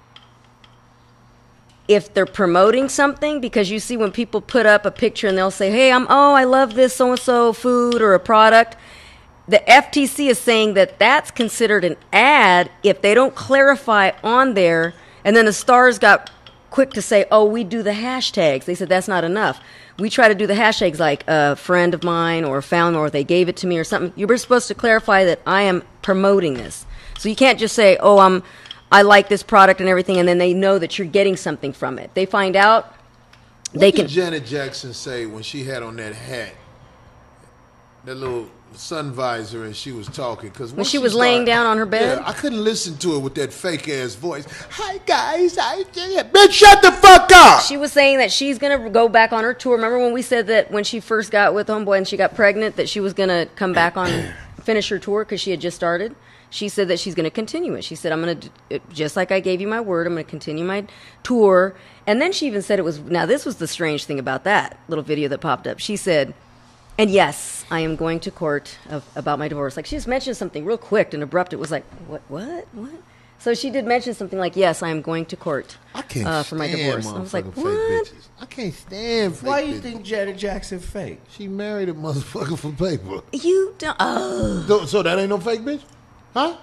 if they're promoting something, because you see when people put up a picture and they'll say, hey, I love this so-and-so food or a product. The FTC is saying that that's considered an ad if they don't clarify on there. And then the stars got quick to say, oh, we do the hashtags. They said that's not enough. We try to do the hashtags like a friend of mine or a found or they gave it to me or something. You were supposed to clarify that I am promoting this. So you can't just say, oh, I like this product and everything, and then they know that you're getting something from it. They find out, they What can. did Janet Jackson say when she had on that hat, that little sun visor, and she was talking? Because When she was laying down on her bed? yeah, I couldn't listen to it with that fake ass voice. Hi guys, bitch, shut the fuck up. She was saying that she's going to go back on her tour. Remember when we said that when she first got with Homeboy and she got pregnant, that she was going to come back on, finish her tour because she had just started? she said that she's going to continue it. She said, I'm going to, just like I gave you my word, I'm going to continue my tour. And then she even said it was, now this was the strange thing about that little video that popped up. She said, and yes, I am going to court about my divorce. Like, she just mentioned something real quick and abrupt. It was like, what? So she did mention something like, yes, I am going to court I can't for my divorce. I was like, fake what? bitches. I can't stand fake Why you bitches. think Janet Jackson fake? She married a motherfucker for paper. You don't. So that ain't no fake bitch? Huh?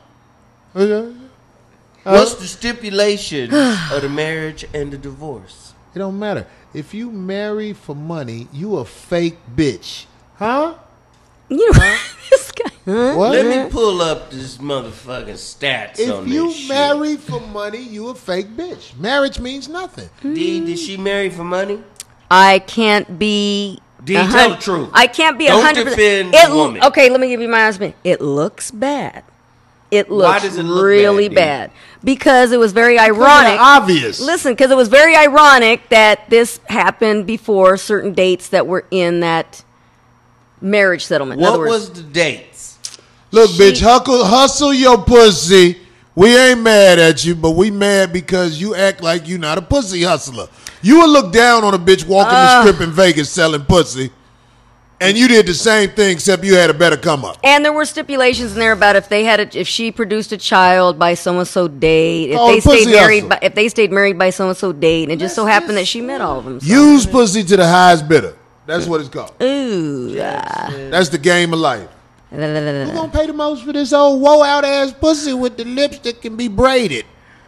What's the stipulation of the marriage and the divorce? It don't matter. If you marry for money, you a fake bitch. Huh? You know, this guy. What? Let me pull up this motherfucking stats on If this you shit. marry for money, you a fake bitch. Marriage means nothing. D, did she marry for money? I can't be. D, tell the truth. I can't be Don't 100%. defend the woman. Okay, let me give you my husband. It looks bad. It Why looks does it look really bad, bad because it was very It's ironic. obvious. Listen, because it was very ironic that this happened before certain dates that were in that marriage settlement. In What other words, was the dates? Look, She- bitch, hustle your pussy. We ain't mad at you, but we mad because you act like you not a pussy hustler. You would look down on a bitch walking the strip in Vegas selling pussy, and you did the same thing except you had a better come up. and there were stipulations in there about if she produced a child by so and so date, if Oh, they stayed pussy married, hustle. if they stayed married by so and so date, and it just so happened that she met all of them. So. Use pussy to the highest bidder. That's what it's called. Ooh. That's the game of life. Who Ah. gonna pay the most for this old woe out ass pussy with the lips that can be braided?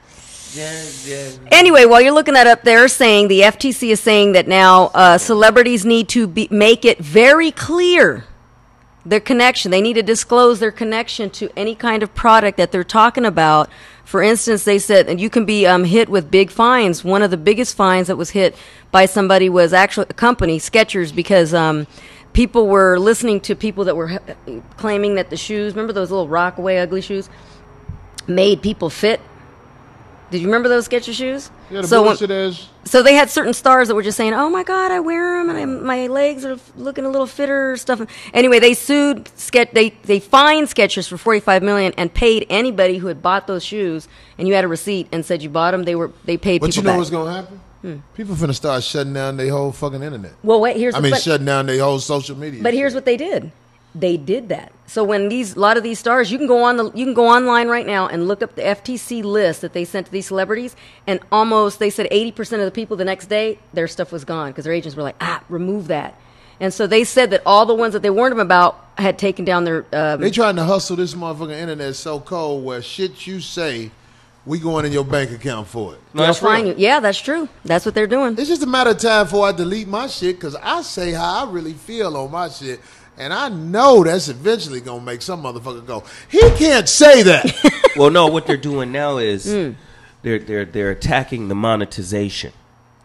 Yeah. Anyway, while you're looking that up, they're saying the FTC is saying that now celebrities need to make it very clear their connection. They need to disclose their connection to any kind of product that they're talking about. For instance, they said and you can be hit with big fines. One of the biggest fines that was hit by somebody was actually a company, Skechers, because people were listening to people that were claiming that the shoes, remember those little Rockaway ugly shoes, made people fit. Did you remember those Skechers shoes? Yeah, the So bullshit is. so they had certain stars that were just saying, "Oh my God, I wear them, and my legs are looking a little fitter." Stuff. Anyway, they sued They fined Skechers for $45 million and paid anybody who had bought those shoes, and you had a receipt and said you bought them. They paid But people you know back. what's gonna happen? People finna start shutting down their whole fucking internet. Well, wait. Here's Shutting down their whole social media. But here's what they did. They did that. So when a lot of these stars, you can go online right now and look up the FTC list that they sent to these celebrities, and they said 80% of the people the next day, their stuff was gone because their agents were like, remove that. And so they said that all the ones that they warned them about had taken down their. They trying to hustle this motherfucking internet so cold where shit you say, we going in your bank account for it. No, they'll that's fine real. you. Yeah, that's true. That's what they're doing. It's just a matter of time before I delete my shit because I say how I really feel on my shit. And I know that's eventually going to make some motherfucker go, he can't say that. Well, no, what they're doing now is they're attacking the monetization.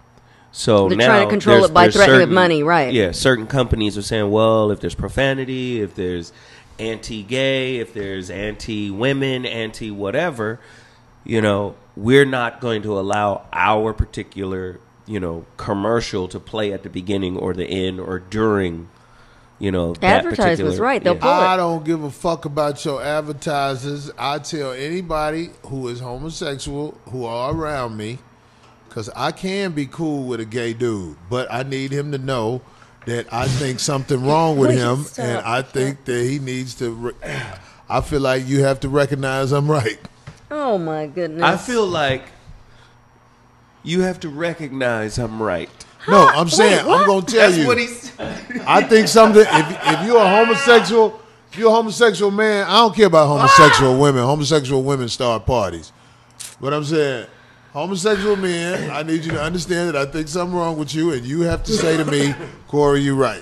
So They're now trying to control there's- it by there's threatening with certain- money, right. Yeah, certain companies are saying, well, if there's profanity, if there's anti-gay, if there's anti-women, anti-whatever, we're not going to allow our particular, commercial to play at the beginning or the end or during, that Advertisements, particular- right, they'll yeah. pull it. I don't give a fuck about your advertisers. I tell anybody who is homosexual who are around me, because I can be cool with a gay dude, but I need him to know that I think something wrong with Please him, stop. and I think that he needs to. I feel like you have to recognize I'm right. Oh my goodness. I feel like you have to recognize I'm right. No, I'm saying I'm gonna tell That's you. what he said. I think something. If you're a homosexual, if you're a homosexual man, I don't care about homosexual women. Homosexual women start parties. But I'm saying, homosexual men, I need you to understand that I think something wrong with you, and you have to say to me, Corey, you're right.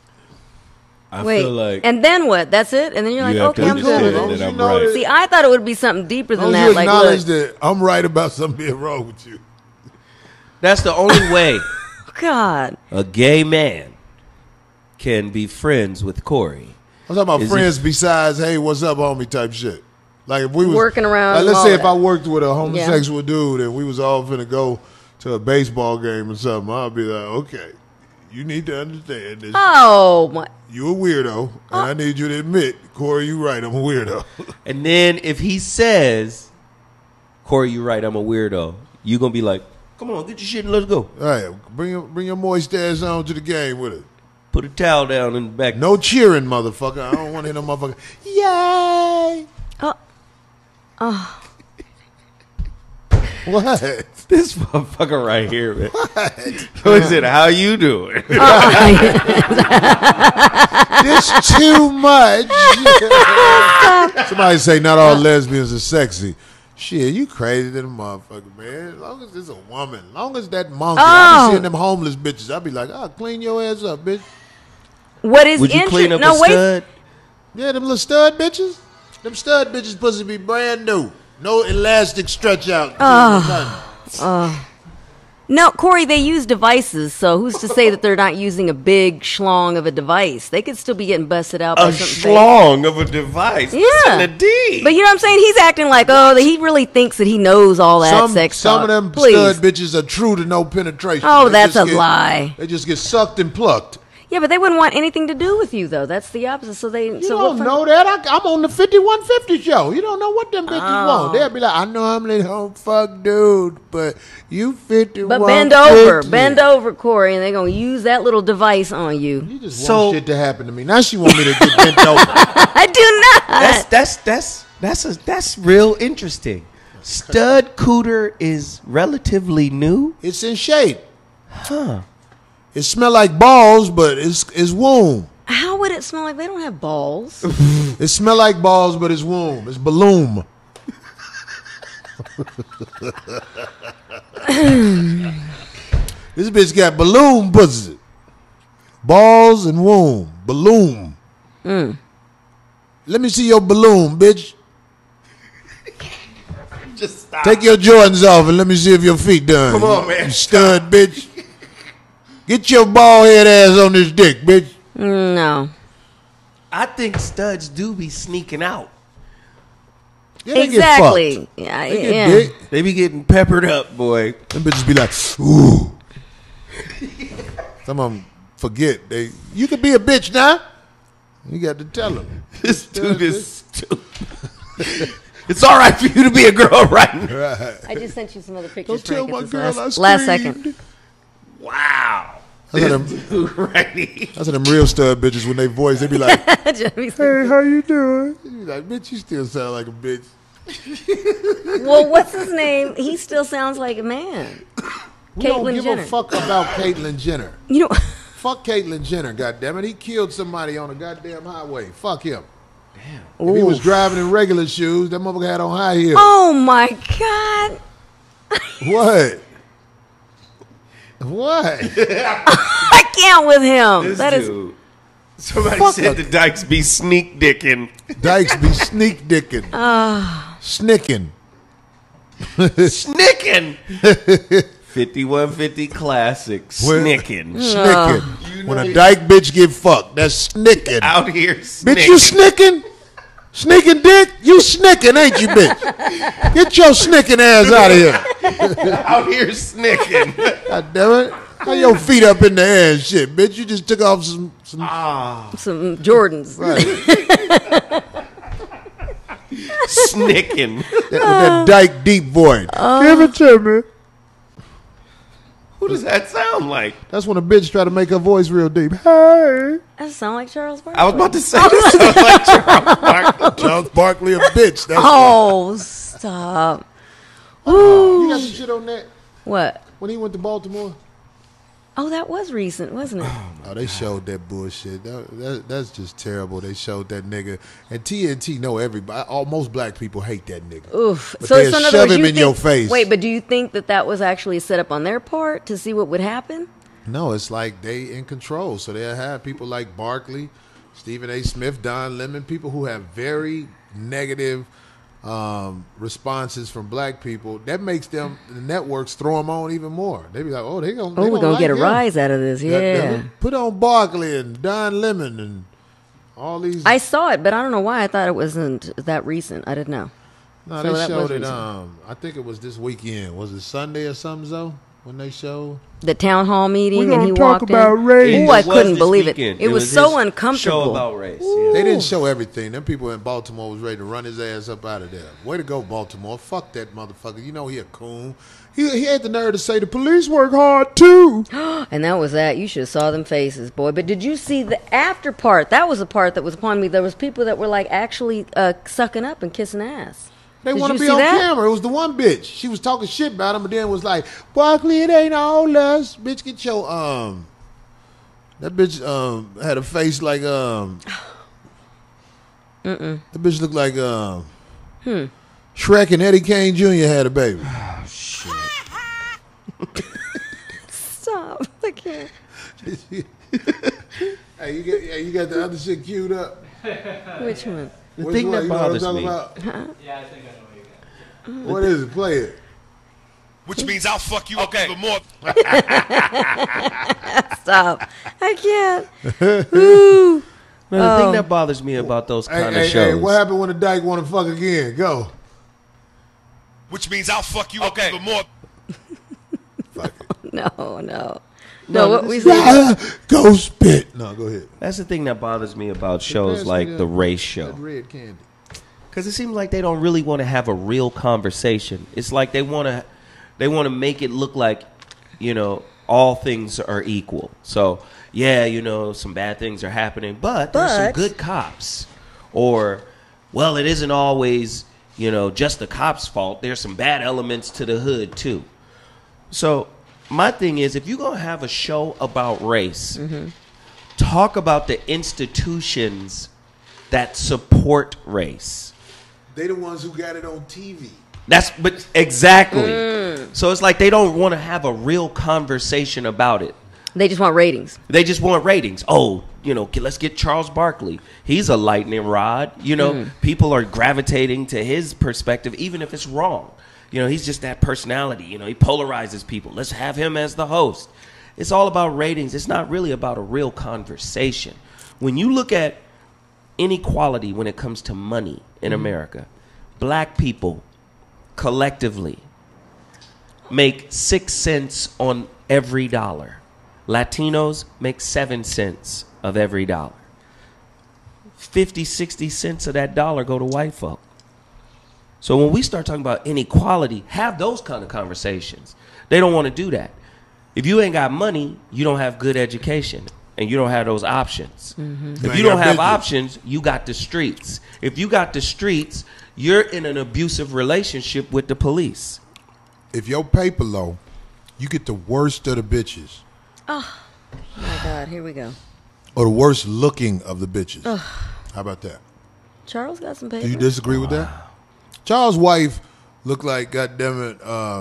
I Wait, feel like and then what? That's it? And then you're like, you have to okay, I'm good with understand it. that I'm You know right. that- See, I thought it would be something deeper As than long as that. you Like, acknowledge look, that I'm right about something being wrong with you. That's the only way God. a gay man can be friends with Corey. I'm talking about Is friends besides, hey, what's up, homie type shit. Like if we was Working around Like, and let's all say if that. I worked with a homosexual dude and we was all finna go to a baseball game or something, I'd be like, okay, You need to understand this. Oh my! You a weirdo, and I need you to admit, Corey, you right. I'm a weirdo. And then if he says, Corey, you're right, I'm a weirdo, you going to be like, come on, get your shit and let's go. All right, bring your moist ass on to the game with it. Put a towel down in the back. No cheering, motherfucker. I don't want to hear no motherfucker. Yay! What? This motherfucker right here, man. What is it? How you doing? This too much. Somebody say not all lesbians are sexy. Shit, you crazy than a motherfucker, man. As long as it's a woman, as long as that monkey, I be seeing them homeless bitches. I be like, clean your ass up, bitch. What is Would you clean up no, a wait. stud? Yeah, them little stud bitches. Them stud bitches supposed to be brand new. No elastic stretch out. Nothing. No, Corey, they use devices, so who's to say that they're not using a big schlong of a device? They could still be getting busted out by A something. schlong of a device. Yeah. Listen to D. But you know what I'm saying? He's acting like, that he really thinks that he knows all that sex Some talk. of them Please. stud bitches are true to no penetration. Oh, They that's just a lie. They just get sucked and plucked. Yeah, but they wouldn't want anything to do with you, though. That's the opposite. So they. You so don't what know that. I'm on the 5150 show. You don't know what them bitches want. They'll be like, I normally don't fuck dude, but you 5150. But bend over, Corey, and they're gonna use that little device on you. You just want shit to happen to me. Now she want me to get bent over. I do not. That's real interesting. Stud cooter is relatively new. It's in shape. Huh. It smell like balls, but it's womb. How would it smell like they don't have balls? It smell like balls, but it's womb. It's balloon. This bitch got balloon pussy. Balls and womb. Balloon. Let me see your balloon, bitch. Just stop. Take your Jordans off and let me see if your feet done. Come on, man. You stud, bitch. Get your bald head ass on this dick, bitch. No. I think studs do be sneaking out. Yeah, they Exactly. Get fucked. Yeah, They get yeah. dick. They be getting peppered up, boy. Them bitches be like, ooh. Some of them forget. You can be a bitch now. You got to tell them. This dude is stupid. It's all right for you to be a girl right now. I just sent you some other pictures. Don't tell Frank, my at girl this I last screamed. second. Wow. That's how them, Right here. that's how them real stud bitches, when they voice, they be like, Jeremy's- hey, how you doing? You be like, bitch, you still sound like a bitch. Well, what's his name? He still sounds like a man. We don't Caitlyn give Jenner. a fuck about Caitlyn Jenner. You know, Fuck Caitlyn Jenner, goddammit. He killed somebody on a goddamn highway. Fuck him. Damn. If he was driving in regular shoes, that motherfucker had on high heels. oh my God. What? What? I can't with him. This That is. dude. Somebody Fuck said a- the dykes be sneak dicking. Dykes be sneak dicking. Snicking. Snicking. 5150 classic. Where- Snicking. Snicking. When a dyke bitch get fucked, that's snicking. Out here snicking. Bitch, you snicking? Snicking dick? You snicking, ain't you, bitch? Get your snicking ass out of here. Out here snicking. God damn it. How your feet up in the air and shit, bitch? You just took off some Some Jordans. Snicking. with that dyke deep void. Give it to me. Who does that sound like? That's when a bitch try to make her voice real deep. Hey. That sound like Charles Barkley. I was about to say that sounds like Charles Barkley. Charles Barkley a bitch. That's Oh, stop. You got some shit on that? What? When he went to Baltimore? Oh, that was recent, wasn't it? Oh, they showed that bullshit. That's just terrible. They showed that nigga. And TNT know everybody. Most black people hate that nigga. Oof. But So they'll in other shove words, him you in think, your face. Wait, but do you think that was actually set up on their part to see what would happen? No, it's like they in control. So they'll have people like Barkley, Stephen A. Smith, Don Lemon, people who have very negative responses from black people. That makes them, the networks throw them on even more. They be like, oh, they gonna Oh, we're gonna like get a him. rise out of this. Yeah. Put on Barkley and Don Lemon and all these. I saw it, but I don't know why I thought it wasn't that recent. I didn't know. No, So they that showed was it. recent. I think it was this weekend. Was it Sunday or something? So when they showed? The town hall meeting, We're and he gonna talk walked about in. race. Ooh, It I was couldn't this believe weekend. it. It was so uncomfortable. Show about race. They didn't show everything. Them people in Baltimore was ready to run his ass up out of there. Way to go, Baltimore. Fuck that motherfucker. You know he a coon. He had the nerve to say the police work hard too. And that was that. You should have saw them faces, boy. But did you see the after part? That was the part that was upon me. There was people that were like actually sucking up and kissing ass. They Did want you to be see on that? camera. It was the one bitch. She was talking shit about him, but then was like, Barkley, it ain't all us. Bitch, get your that bitch had a face like That bitch looked like Shrek and Eddie Kane Jr. had a baby. Stop. I can't. Hey, you got the other shit queued up. Which one? The Which thing one? that You know what I'm bothers talking me. about? Yeah, I think I know what you got. What is it? Play it. Which means I'll fuck you up even more. Stop. I can't. Ooh. No, the thing that bothers me about those kind of shows. Hey, what happened when the dyke want to fuck again? Go. Which means I'll fuck you up even more. No. No, what we this said. Go spit. No, go ahead. That's the thing that bothers me about shows Pass like me the race show. That red candy. Because it seems like they don't really want to have a real conversation. It's like they want to make it look like, all things are equal. So, yeah, some bad things are happening, but there's some good cops. Or, well, it isn't always, just the cops' fault. There's some bad elements to the hood, too. So, my thing is, if you're going to have a show about race, talk about the institutions that support race. They the ones who got it on TV. But exactly. So it's like they don't want to have a real conversation about it. They just want ratings. They just want ratings. Oh, let's get Charles Barkley. He's a lightning rod. People are gravitating to his perspective, even if it's wrong. He's just that personality. He polarizes people. Let's have him as the host. It's all about ratings. It's not really about a real conversation. When you look at inequality when it comes to money in America, black people collectively make 6 cents on every dollar. Latinos make 7 cents of every dollar. 50, 60 cents of that dollar go to white folk. So when we start talking about inequality, have those kind of conversations. They don't want to do that. If you ain't got money, you don't have good education, and you don't have those options. If you don't have options, you got the streets. If you got the streets, you're in an abusive relationship with the police. If your paper low, you get the worst of the bitches. Oh my God, here we go. Or the worst looking of the bitches. How about that? Charles got some paper. Do you disagree with that? Charles' wife looked like, goddammit,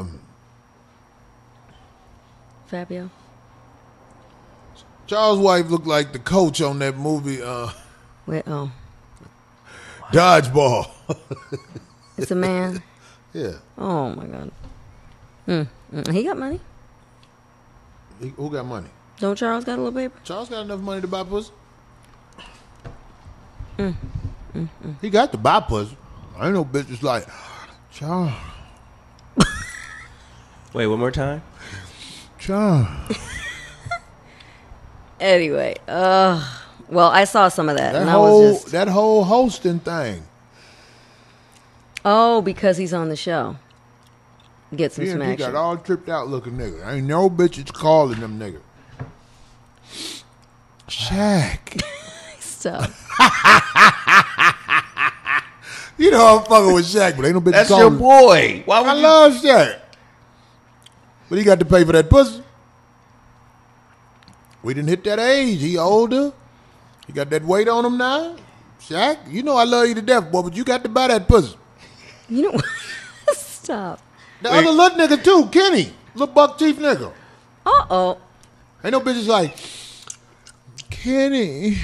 Fabio? Charles' wife looked like the coach on that movie, Wait, Dodgeball. it's a man? Yeah. Oh my God. He got money. Who got money? Don't Charles got a little paper? Charles got enough money to buy pussy. He got to buy pussy. I ain't no bitch that's like, Charles. Wait, one more time? Charles. Anyway, well, I saw some of that. That and whole I was just, that whole hosting thing. oh, because he's on the show. Get some He smack. got all tripped out looking nigga. Ain't no bitches calling them nigga. Shaq. Stuff. You know I'm fucking with Shaq, but ain't no bitches That's calling your boy. Why I would you? love Shaq. But he got to pay for that pussy. We didn't hit that age. He older. He got that weight on him now. Shaq, you know I love you to death, boy, but you got to buy that pussy. You know, stop. The other little nigga too, Kenny. Little buck teeth nigga. Uh-oh. Ain't no bitches like, Kenny.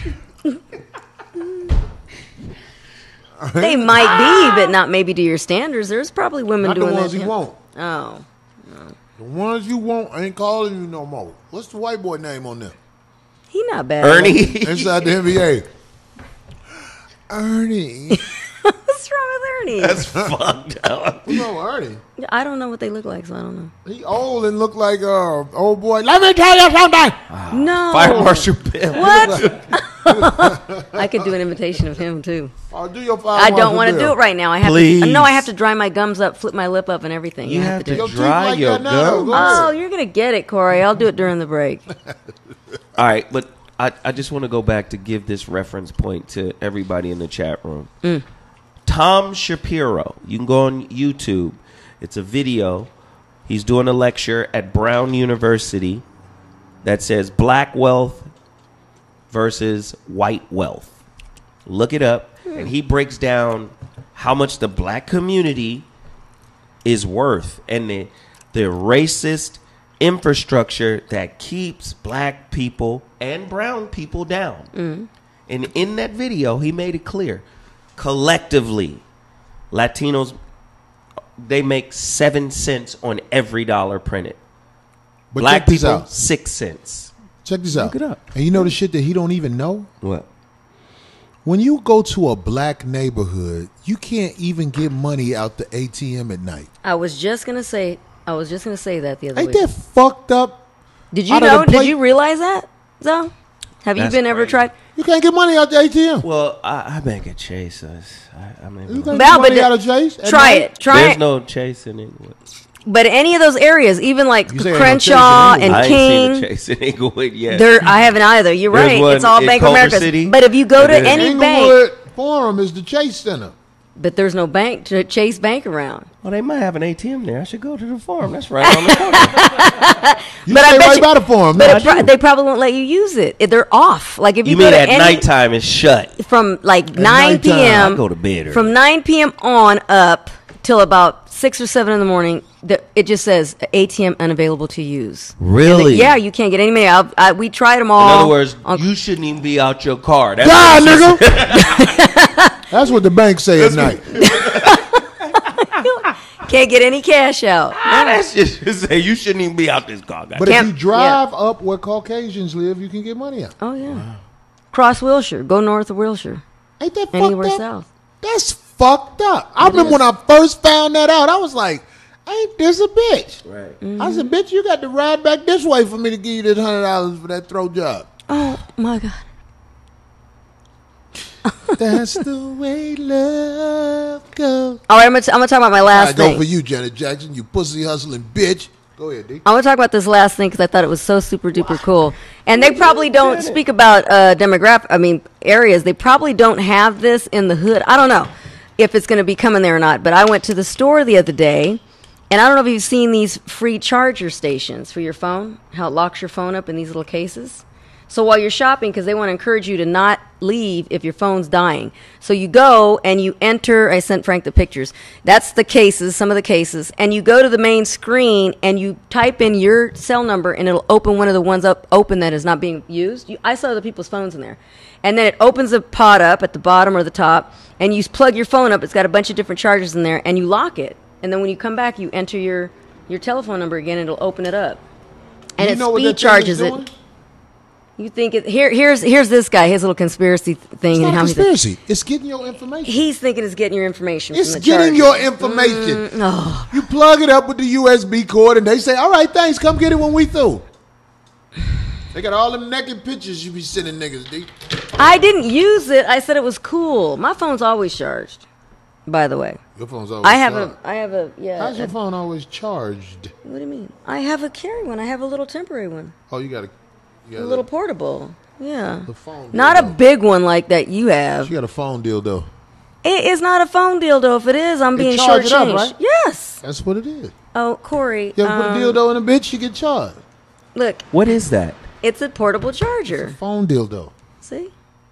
They might be, but not maybe to your standards. There's probably women Not the doing ones that. you want. Oh. The ones you want ain't calling you no more. What's the white boy name on them? He not bad. Ernie. Inside the NBA. Ernie. What's wrong with Ernie? That's fucked up. You know Ernie. I don't know what they look like, so I don't know. He old and look like old boy. Let me tell you something. No. Fire Marshal Bill. What? I could do an imitation of him too. Oh, do your I don't want to do it right now. I have Please. to. No, I have to dry my gums up, flip my lip up, and everything. You I have do to it. dry like your that now, gums. go ahead. Oh, you're gonna get it, Corey. I'll do it during the break. All right, but I just want to go back to give this reference point to everybody in the chat room. Tom Shapiro. You can go on YouTube. It's a video. He's doing a lecture at Brown University that says black wealth versus white wealth. Look it up. And he breaks down how much the black community is worth and the racist infrastructure that keeps black people and brown people down. And in that video, he made it clear. Collectively, Latinos, they make 7 cents on every dollar printed. But Black check this people, out. 6 cents. Check this out. Look it up. And you know the shit that he don't even know? What? When you go to a black neighborhood, you can't even get money out the ATM at night. I was just gonna say that the other Ain't week. that fucked up? Did you out of the know? Did plate? you realize that, though? Have you That's been ever crazy. tried? You can't get money out the ATM. Well, I bank at Chase. I mean, You can't Well, get money but out of Chase. at Try night? it. Try there's it. no Chase in Inglewood. But any of those areas, even like You say ain't no Crenshaw Chase in and I ain't King, seen the Chase in Inglewood yet. I haven't either. You're There's right. one It's all in Bank of Culver America. City, But if you go to and then any bank, Inglewood Forum is the Chase Center. but there's no bank to Chase Bank around. Well, they might have an ATM there. I should go to the farm. That's right on the corner. You But I stay bet right you- by the Forum. But No, they probably won't let you use it. They're off. Like if you, You go mean to at any nighttime it's shut? from like 9 nighttime, p.m. I go to bed early. From 9 p.m. on up till about 6 or 7 in the morning. It just says ATM unavailable to use. Really? Yeah, you can't get any money. We tried them In all. other words, on- you shouldn't even be out your car. That's God, what she nigga. That's what the bank say at night. can't get any cash out. That's just to say you shouldn't even be out this car. But Can't- if you drive up where Caucasians live, you can get money out. Oh yeah. Cross Wilshire. Go north of Wilshire. Ain't that fucked Anywhere up? south. That's fucked up. I remember when I first found that out, I was like, ain't this a bitch? Right. I said, bitch, you got to ride back this way for me to give you this $100 for that throw job. Oh my God. That's the way love goes. All right, I'm gonna talk about my last I go thing. for you, Janet Jackson, you pussy hustling bitch. Go ahead, D. I want to talk about this last thing because I thought it was so super duper cool. And they probably don't speak about areas. They probably don't have this in the hood. I don't know if it's going to be coming there or not. But I went to the store the other day, and I don't know if you've seen these free charger stations for your phone, how it locks your phone up in these little cases. So while you're shopping, because they want to encourage you to not leave if your phone's dying. So you go and you enter, I sent Frank the pictures. That's the cases, some of the cases. And you go to the main screen and you type in your cell number and it'll open one of the ones open that is not being used. I saw the people's phones in there. And then it opens the pod up at the bottom or the top and you plug your phone up. It's got a bunch of different chargers in there and you lock it. And then when you come back, you enter your telephone number again and it'll open it up. And You it know what speed that thing is charges it. doing? You think here's this guy, his little conspiracy thing, It's and not how conspiracy. It's getting your information. he's thinking it's getting your information. It's from the getting charger. your information. Oh, You plug it up with the USB cord, and they say, "All right, thanks. Come get it when we through." They got all them naked pictures you be sending niggas, D. I didn't use it. I said it was cool. My phone's always charged. By the way, Your phone's always I have charged. a How's your phone always charged? What do you mean? I have a carry one. I have a little temporary one, Oh, you got a little portable. Yeah, The phone not a dildo. big one like that you have. You got a phone deal though. It is not a phone dildo. If it is, I'm being charge it up, shortchanged. right? Yes. That's what it is. Oh, Corey. You ever put a dildo in a bitch, you get charged. Look, What is that? it's a portable charger. Phone dildo See?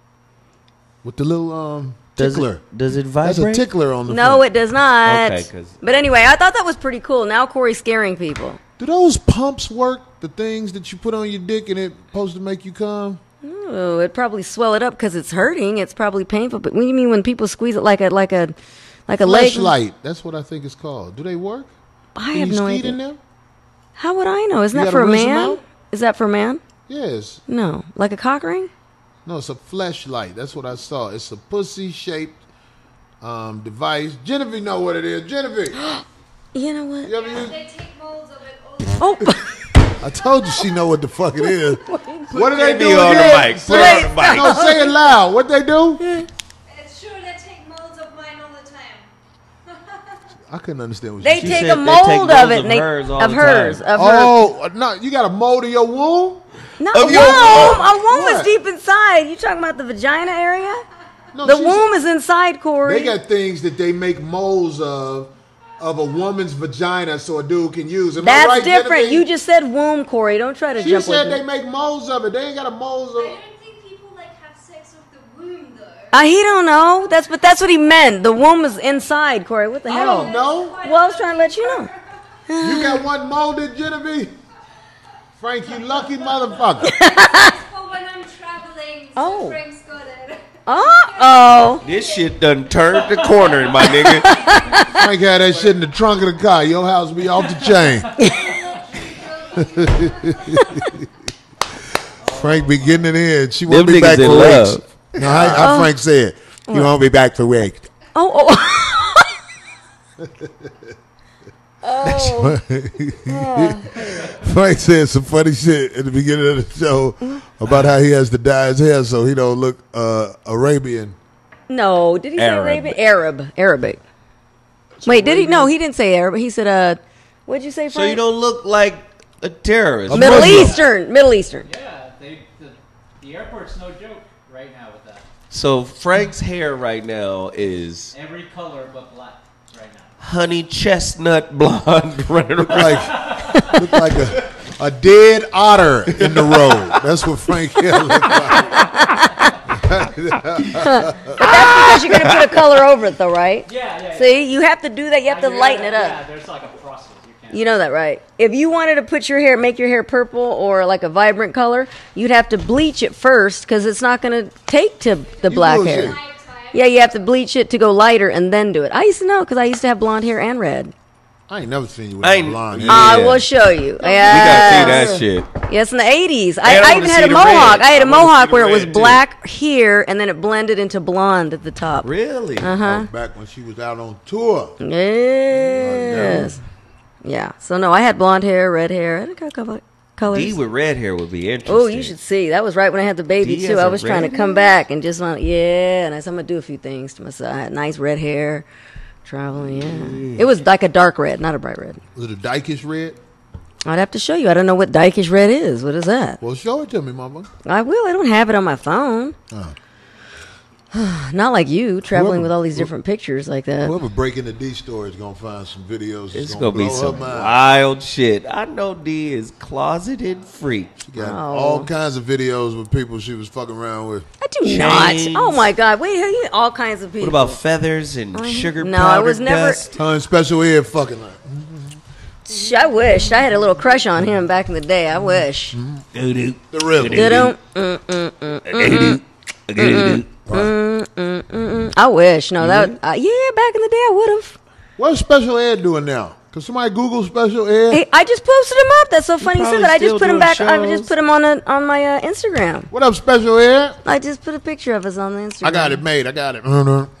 with the little Does tickler. it, does it That's vibrate? a tickler on the No, phone. it does not. Okay, 'cause- But anyway, I thought that was pretty cool. Now Corey's scaring people. Do those pumps work? The things that you put on your dick and it's supposed to make you come? Oh, it'd probably swell it up because it's hurting. It's probably painful. But what do you mean when people squeeze it like a leg? Fleshlight. That's what I think it's called. Do they work? I Can have you no skeet idea. in them? How would I know? Isn't You that gotta for a rinse 'em man? out? Is that for a man? Yes. No, like a cock ring. No, it's a fleshlight. That's what I saw. It's a pussy-shaped device. Genevieve know what it is. Genevieve, You know what? you ever use? They take molds of it all the time. Oh, I told you she know what the fuck it is. What do they do me on the again? mic. Put it on the mic. No, say it loud. What they do? It's true they take molds of mine all the time. I couldn't understand what they you She take said a they take mold molds of it. of and they, hers all of the hers. time. Of hers. Oh, no, you got a mold of your womb? No, of womb. your- A womb What? is deep inside. You talking about the vagina area? No, The she's- womb is inside, Corey. They got things that they make molds of a woman's vagina so a dude can use. Am I That's right, different. Genevieve? You just said womb, Corey. Don't try to She jump said with they it. make molds of it. They ain't got a molds I of. don't think people like have sex with the womb though. He don't know. That's what he meant. The womb is inside, Corey. What the I hell? don't know. Well, I was trying to let you know. You got one molded, Genevieve? Frank, you lucky motherfucker. It's for when I'm traveling. So Oh. Frank's got it. Uh-oh. This shit done turned the corner, my nigga. Frank had that shit in the trunk of the car. Your house be off the chain. Frank be getting it in. She won't Them be niggas back in for love. weeks. No, how Frank said. You won't be back for weeks. Oh. Oh. Frank said some funny shit at the beginning of the show about how he has to dye his hair so he don't look Arabian. No, did he say Arab. Arabian? Arabic. Wait, did he? No, he didn't say Arab. He said, what'd you say, Frank? So you don't look like a terrorist. Middle Muslim. Eastern. Middle Eastern. Yeah, the airport's no joke right now with that. So Frank's hair right now is Every color but black right now. honey chestnut blonde running around. Look like a dead otter in the road. That's what Frank hair look like. But that's because you're going to put a color over it, though, right? Yeah. See, you have to do that. You have to lighten it Yeah, up. there's like a process. You can't. You know that, right? If you wanted to put your hair, make your hair purple or like a vibrant color, you'd have to bleach it first because it's not going to take to the black bullshit. hair. Yeah, you have to bleach it to go lighter and then do it. I used to know because I used to have blonde hair and red. I ain't never seen you with I a ain't- blonde Yeah. hair. I will show you. We gotta see that shit. Yes, in the 80s. I I wanna even see had a the mohawk. red. I had a I wanna see mohawk the where it was red, too. black here and then it blended into blonde at the top. Really? Uh-huh. Back when she was out on tour. Yes. Yeah. So, no, I had blonde hair, red hair. I had a couple of colors. D with red hair would be interesting. Oh, you should see. That was right when I had the baby, D too. has I a was trying to red come hair? back and just want, yeah. And I said, I'm going to do a few things to myself. I had nice red hair, traveling, yeah. It was like a dark red, not a bright red. Was it a dykish red? I'd have to show you. I don't know what dykish red is. What is that? Well, show it to me, mama. I will. I don't have it on my phone. Oh. Not like you, traveling Whoever- with all these different pictures like that. Whoever breaking the D story is gonna find some videos. It's It's gonna be blow some her mind. wild shit. I know D is closeted freak. She got Oh. all kinds of videos with people she was fucking around with. I do not. Chains. Oh my God! Wait, you all kinds of people. What about feathers and sugar No, I powder was never- dust? Her and Special Ed fucking like. I wish I had a little crush on him back in the day. I wish. Doo-doo. The real. Doo-doo. Doo-doo. Doo-doo. I wish. No, that. Yeah, back in the day, I would have. What's Special Ed doing now? Cause somebody Google Special Ed. Hey, I just posted him up. That's so funny you said probably that. I just still put him doing back. I shows. just put him on my Instagram. What up, Special Ed? I just put a picture of us on the Instagram. I got it made. I got it.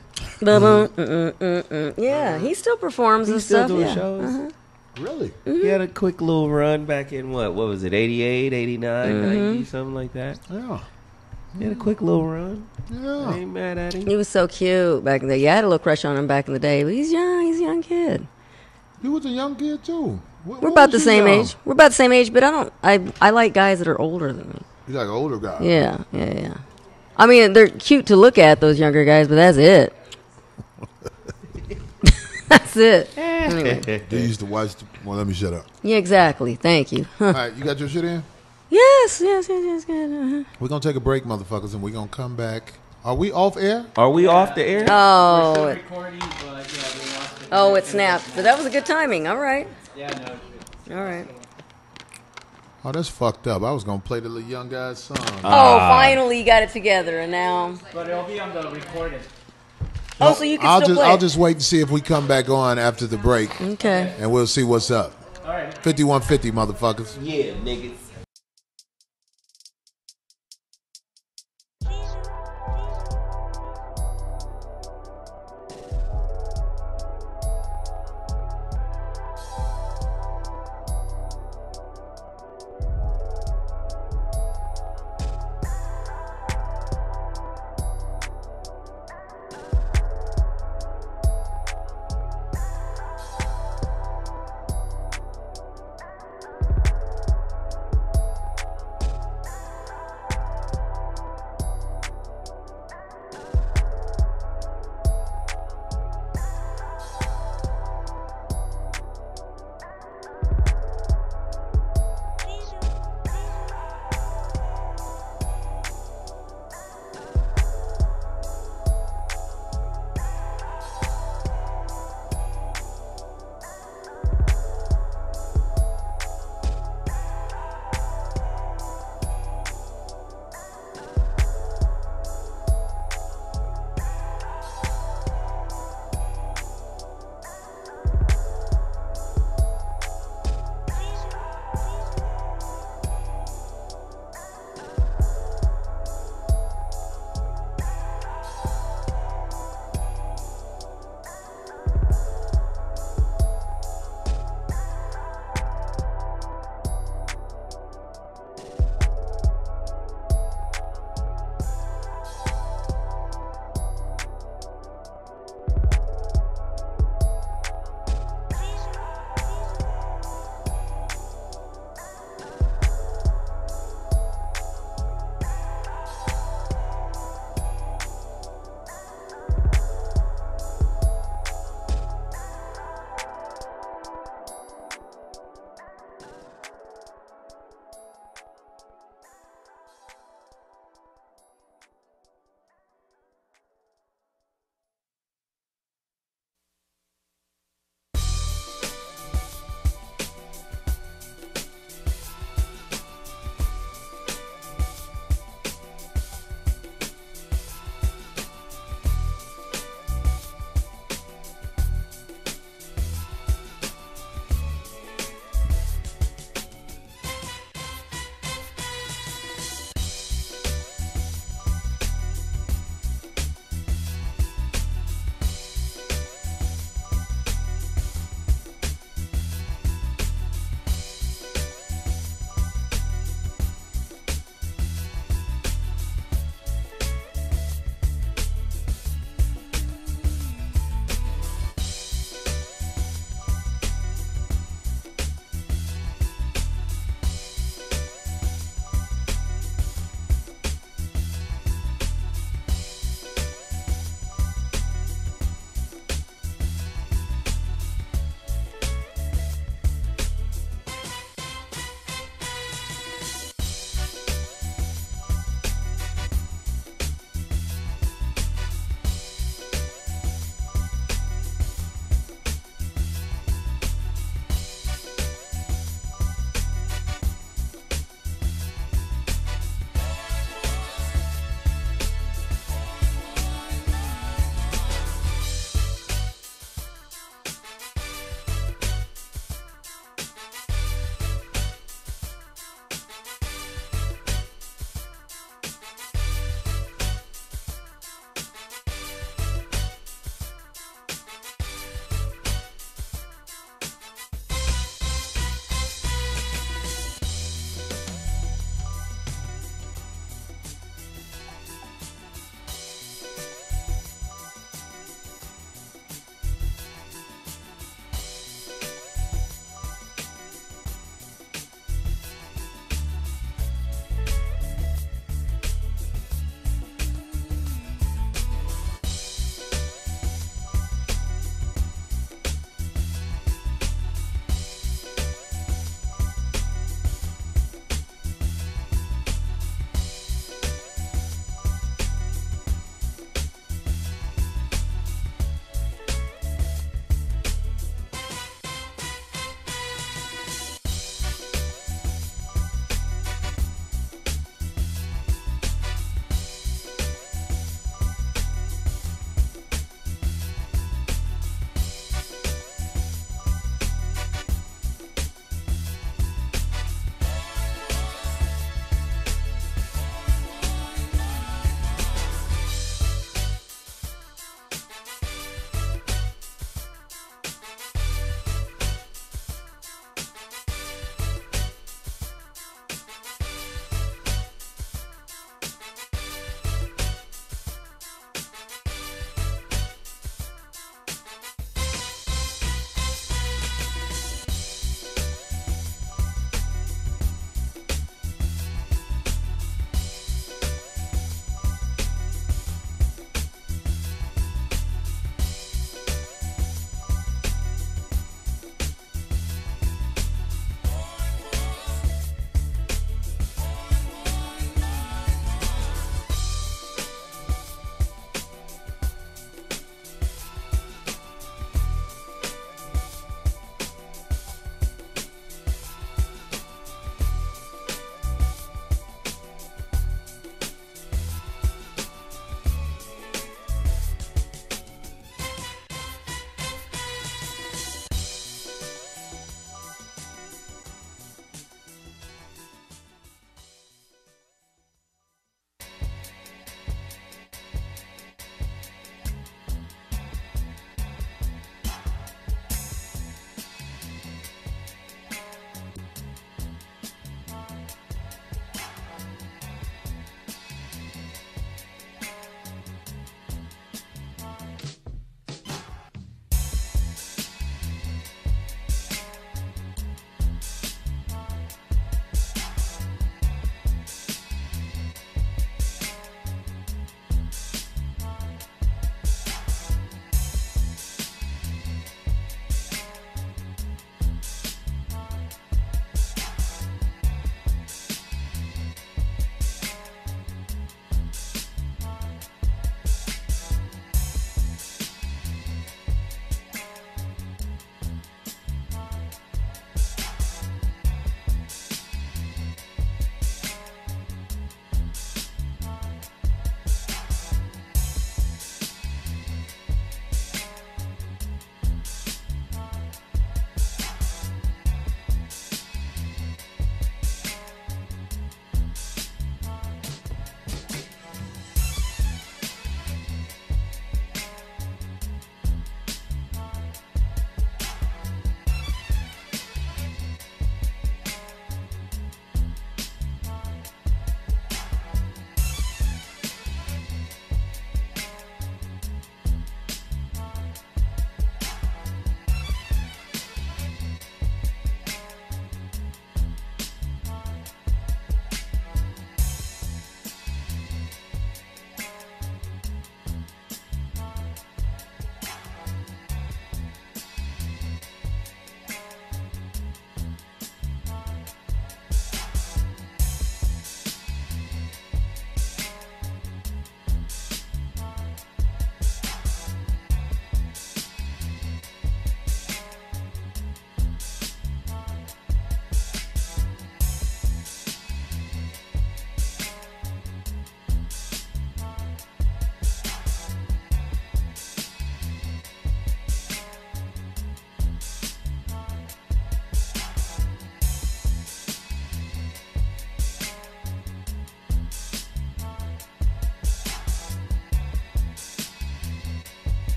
Yeah, he still performs and He's still stuff. doing Yeah. shows. Really? He had a quick little run back in what was it, 88, 89, 90, something like that. Yeah. He had a quick little run. I Yeah. ain't mad at him. He was so cute back in the day. Yeah, I had a little crush on him back in the day, but he's young. He's a young kid. You was a young kid too. We're about the same age. We're about the same age, but I like guys that are older than me. He's like an older guy. Yeah. I mean, they're cute to look at, those younger guys, but that's it. That's it. Anyway. They used to watch. Well, let me shut up. Yeah, exactly. Thank you. All right, you got your shit in? Yes. Good. We're gonna take a break, motherfuckers, and we're gonna come back. Are we off air? Are we off the air? We're Oh, still recording, but yeah, we lost it. oh, it snapped. But that was a good timing. All right. Yeah, no. All right. Oh, that's fucked up. I was gonna play the little young guy's song. Oh, finally you got it together, and now. But it'll be on the recording. Oh, so you can I'll still just play. I'll just wait and see if we come back on after the break, Okay. and we'll see what's up. All right. 5150, motherfuckers. Yeah, niggas.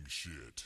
shit.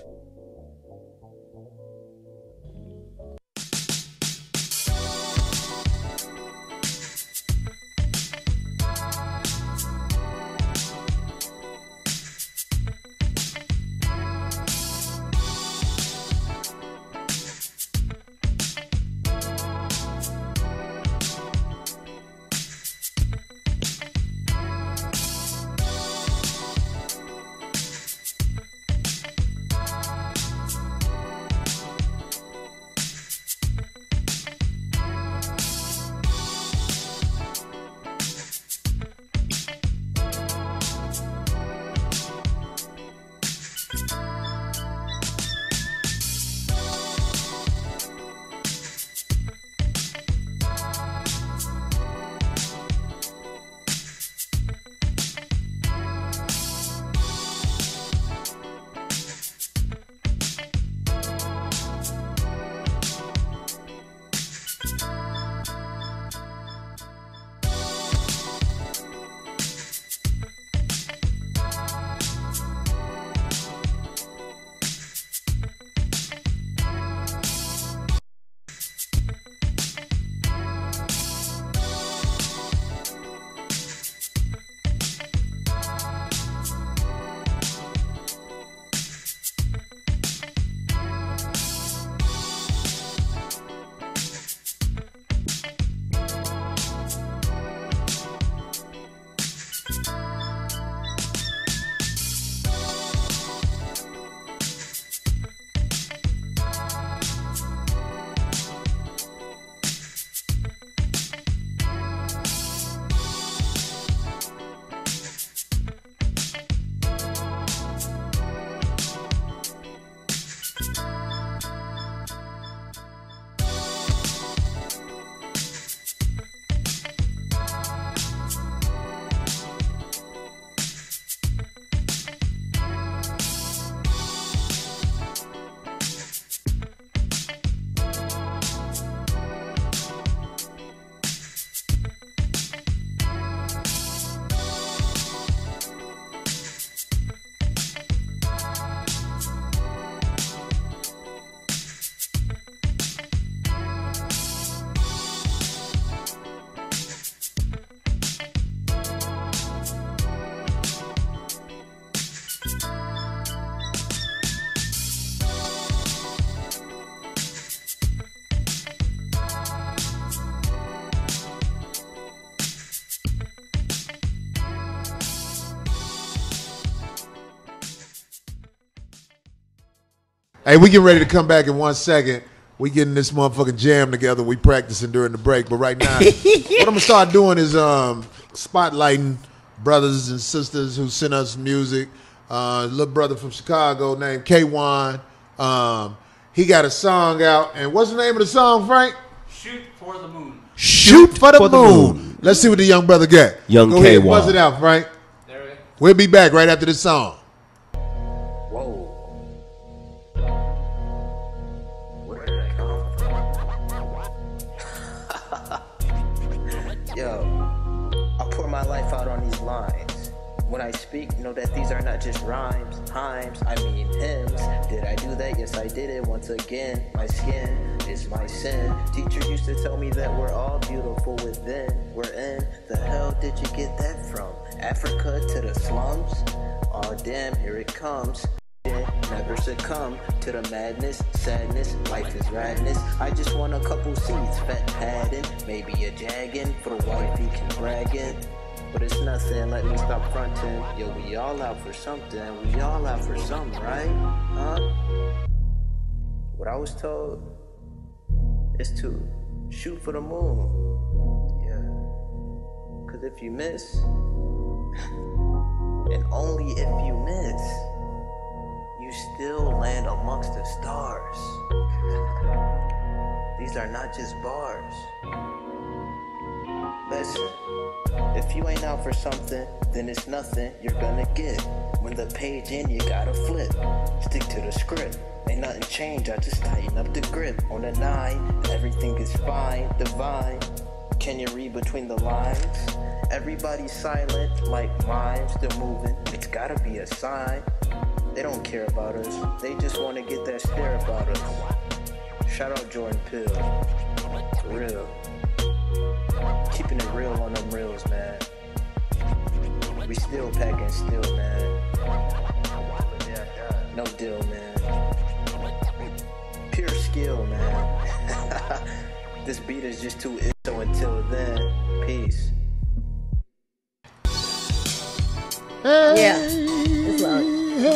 Hey, we getting ready to come back in 1 second. We getting this motherfucking jam together. We practicing during the break. But right now, what I'm going to start doing is spotlighting brothers and sisters who sent us music. Little brother from Chicago named K1. He got a song out. And what's the name of the song, Frank? Shoot for the moon. Shoot for the moon. Let's see what the young brother got. Young Go ahead, K1. buzz it out, Frank. There we go. We'll be back right after this song. Whoa. Where did I come from? Yo, I pour my life out on these lines. When I speak, know that these are not just rhymes, hymns, I mean hymns. Did I do that? Yes, I did it once again. My skin is my sin. Teacher used to tell me that we're all beautiful within. We're in. The hell did you get that from? Africa to the slums? Oh damn, here it comes. Never succumb to the madness, sadness, life is radness. I just want a couple seeds, fat padding, maybe a jaggin' for the wifey can braggin'. But it's nothing, let me stop frontin'. Yo, we all out for something, we all out for something, right? Huh? What I was told is to shoot for the moon. Yeah. Cause if you miss, and only if you miss, you still land amongst the stars. These are not just bars. Listen, if you ain't out for something, then it's nothing you're gonna get. When the page in, you gotta flip. Stick to the script. Ain't nothing changed, I just tighten up the grip. On the 9, everything is fine, divine. Can you read between the lines? Everybody's silent, like mimes, they're moving. It's gotta be a sign. They don't care about us. They just want to get that stare about us. Shout out Jordan Peele. For real. Keeping it real on them reels, man. We still packing still, man. No deal, man. Pure skill, man. This beat is just too ill, so until then, peace. Yeah. It's loud.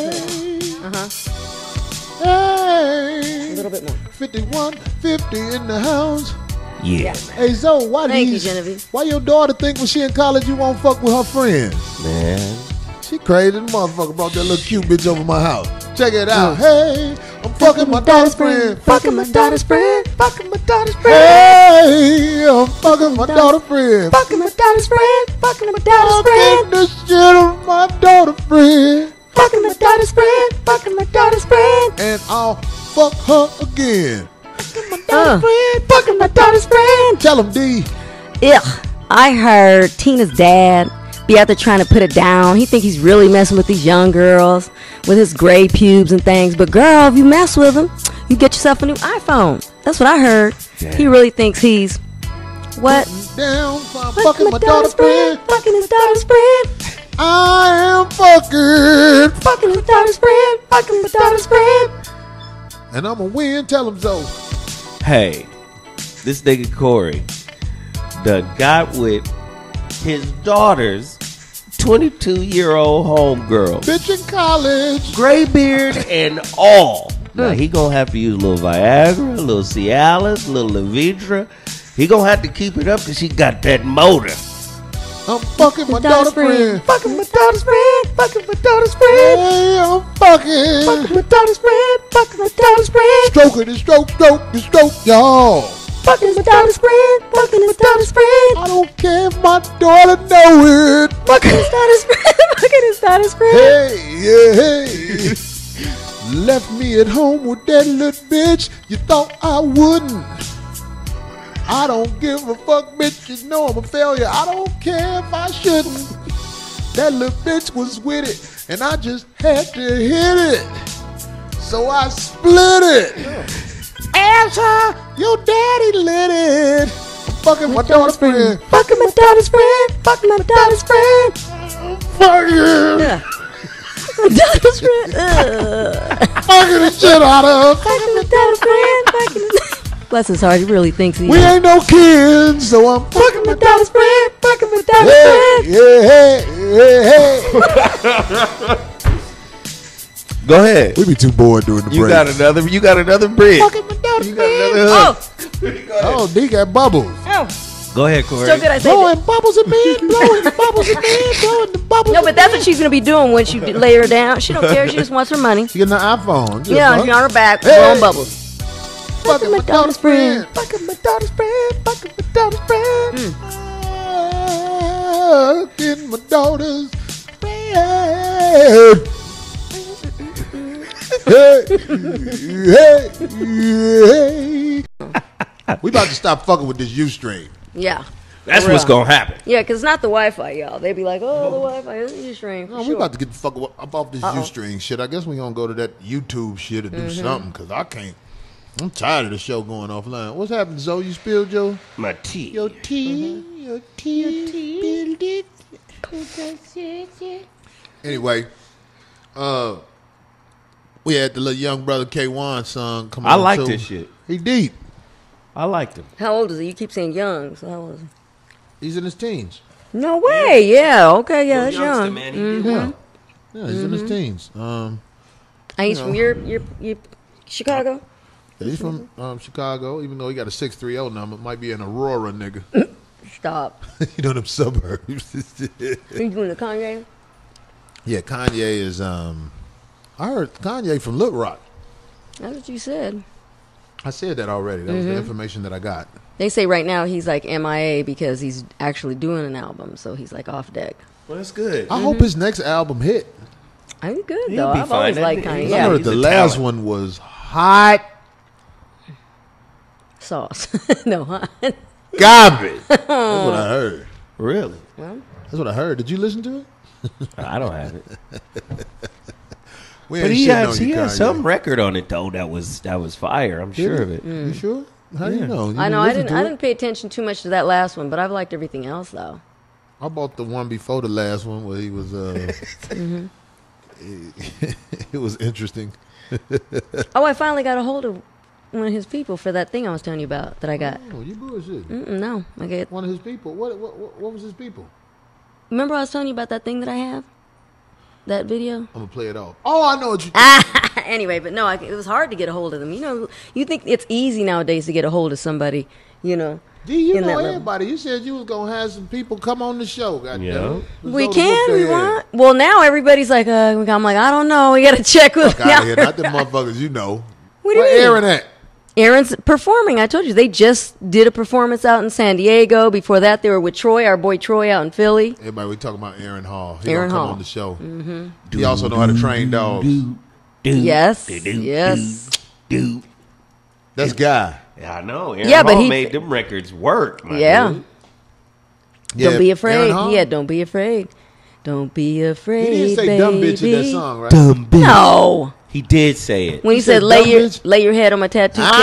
Hey. A little bit more. 5150 in the house. Yeah, Hey Zoe, why Thank you, these? Genevieve. Why your daughter think when she in college you won't fuck with her friends? man. She crazy. The motherfucker brought that little cute bitch over my house. Check it out. Hey, I'm fucking my daughter's friend. Fucking my daughter's friend. Fucking my daughter's friend. Hey, I'm fucking my daughter's friend. Fucking my daughter's friend. Fucking my daughter's Fucking friend. the shit of my daughter's friend. Fucking my daughter's friend. Fucking my daughter's friend. And I'll fuck her again. Fucking my daughter's friend. Tell him, D. Ugh. I heard Tina's dad be out there trying to put it down. He think he's really messing with these young girls with his gray pubes and things. But girl, if you mess with him, you get yourself a new iPhone. That's what I heard. Damn. He really thinks he's what? Down for fucking my daughter's friend. Fucking his daughter's friend. I am fucking. Fucking his daughter's friend. Fucking my daughter's friend. And I'ma win. Tell him so. Hey, this nigga Corey done got with his daughter's 22-year-old homegirl. Bitch in college. Gray beard and all. Now, he gonna have to use a little Viagra, a little Cialis, a little Levitra. He gonna have to keep it up because she got that motor. I'm fucking my daughter's friend. Fucking my daughter's friend. Fucking my daughter's friend. Hey, I'm fucking. Fucking my daughter's friend. Fucking my daughter's friend. Stroking the stroke, y'all. Fucking my daughter's friend. Fucking his daughter's friend. I don't care if my daughter know it. Fucking his daughter's friend. Fucking his daughter's friend. Hey, yeah, hey. Left me at home with that little bitch. You thought I wouldn't. I don't give a fuck, bitch. You know I'm a failure. I don't care if I shouldn't. That little bitch was with it, and I just had to hit it. So I split it. Answer, your daddy lit it. I'm fucking my daughter's friend. Fucking my daughter's friend. Fucking my daughter's friend. Fucking. Yeah. My daughter's friend. Fucking the shit out of her. Fucking my daughter's friend. Fucking. Bless his heart. He really thinks he. We ain't no kids, so I'm Fucking my daughter's friend. Fucking my daughter's Hey, friend. hey. Go ahead. We be too bored doing the You break. got another bridge. Fucking my daughter's You got friend. another hook. Oh. Oh, D got bubbles. Oh. Go ahead, Corey. So good. I saved it. Blowing bubbles at me, blowing bubbles at me, blowing the bubbles. No, but that's what she's gonna be doing when she lay her down. She don't care. She just wants her money. She getting an iPhone. Yeah, she's on her back, Hey. blowing bubbles. Fucking my daughter's friend. Fucking my daughter's friend. Fucking my daughter's friend. Fucking my daughter's friend. Hey, hey. We about to stop fucking with this Ustream. Yeah. That's For what's real. gonna happen. Yeah, because it's not the Wi-Fi, y'all. They be like, oh, the Wi-Fi is Ustream. No, we about to get the fuck up off this Ustream shit. I guess we gonna go to that YouTube shit and do something because I can't. I'm tired of the show going offline. What's happened, Zoe? You spilled your tea. your tea, your tea, spilled it. Anyway, we had the little young brother K1 song come on. I like too. this shit. He deep. I liked him. How old is he? You keep saying young. So how old is he? He's in his teens. No way. Yeah. Okay. Yeah, that's Youngster, young. man, he did well. Yeah, he's in his teens. And he's from your Chicago. He's from Chicago, even though he got a 630 number. Might be an Aurora nigga. Stop. You know them suburbs. Are you doing the Kanye? Yeah, Kanye is. I heard Kanye from Little Rock. That's what you said. I said that already. That was the information that I got. They say right now he's like MIA because he's actually doing an album, so he's like off deck. Well, that's good. I hope his next album hit. I think good He'll though. be I've fine. always liked He's Kanye. I Yeah, heard He's the a last talent. one was hot sauce. No, huh? garbage. That's what I heard. Really? Well, That's what I heard. Did you listen to it? I don't have it. We But ain't he shitting has on you, had Kanye. some record on it though. That was fire. I'm sure of it. You sure? How do you know? You I know. listen to I it? didn't pay attention too much to that last one, but I've liked everything else though. I bought the one before the last one where he was. It was interesting. Oh, I finally got a hold of one of his people for that thing I was telling you about that I got. Oh, you bullshit. No, I get. One of his people. What was his people? Remember I was telling you about that thing that I have, that video. I'm gonna play it off. Oh, I know what you. Anyway, but no, it was hard to get a hold of them. You know, you think it's easy nowadays to get a hold of somebody. You know. D, you in know that level. everybody. You said you was gonna have some people come on the show. Goddamn. Yeah. We can, we want. Well, now everybody's like, I'm like, I don't know. We got to check with. Fuck out of here. Not the motherfuckers you know. What do you Where mean? Aaron at? Aaron's performing. I told you they just did a performance out in San Diego. Before that, they were with Troy, our boy Troy, out in Philly. Everybody, we talking about Aaron Hall. He Aaron gonna come Hall. on the show. Mm-hmm. He also know how to train dogs. Yes, yes. That's Guy. Yeah, I know. Aaron Yeah, but Hall he- made them records work. My Yeah. dude. Yeah, Don't be afraid. Aaron Hall? Yeah, don't be afraid. Don't be afraid. He didn't say baby. dumb bitch in that song, right? Dumb bitch. No. He did say it. When he He said, said lay dumb your bitch? lay your head on my tattoo case.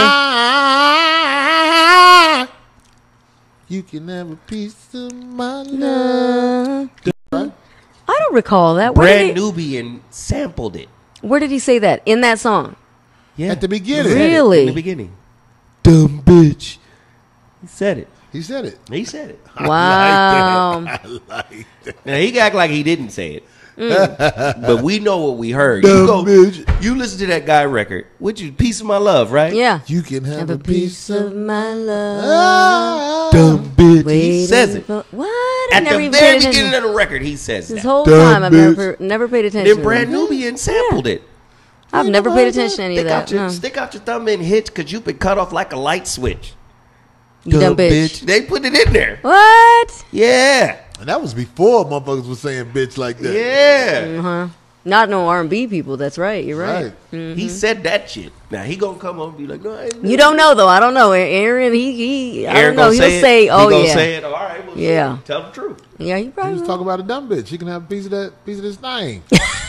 You can have a piece of my love. I don't recall that. Where Brand did, he, Nubian sampled it. where did he say that? In that song? Yeah. At the beginning. He said it Really? In the beginning. Dumb bitch. He said it. He said it. He said it. Wow. Now he act like he didn't say it. But we know what we heard. Dumb bitch. You listen to that guy record. Which is Piece of My Love, right? Yeah. You can have, Have a piece of my love. Ah. Dumb bitch. He Waiting says it. for- What? I At never the even very paid attention. beginning of the record, he says This that. whole Dumb time I've bitch. never paid attention. Then Brand to it. Nubian sampled it. I've never paid attention to any of Stick that. out your, No. stick out your thumb and hit because you've been cut off like a light switch. You dumb bitch. They put it in there. What? Yeah. And that was before motherfuckers was saying bitch like that. Yeah. Not no R&B people. That's right. You're right. Right. He said that shit. Now he gonna come on and be like, no, I ain't You don't know though. I don't know. Aaron, I Aaron don't know. gonna He'll say, say, it. "Oh he gonna yeah, say it. All right, well, Yeah. tell the truth. yeah." He He probably was will. talking about a dumb bitch. You can have a piece of this thing.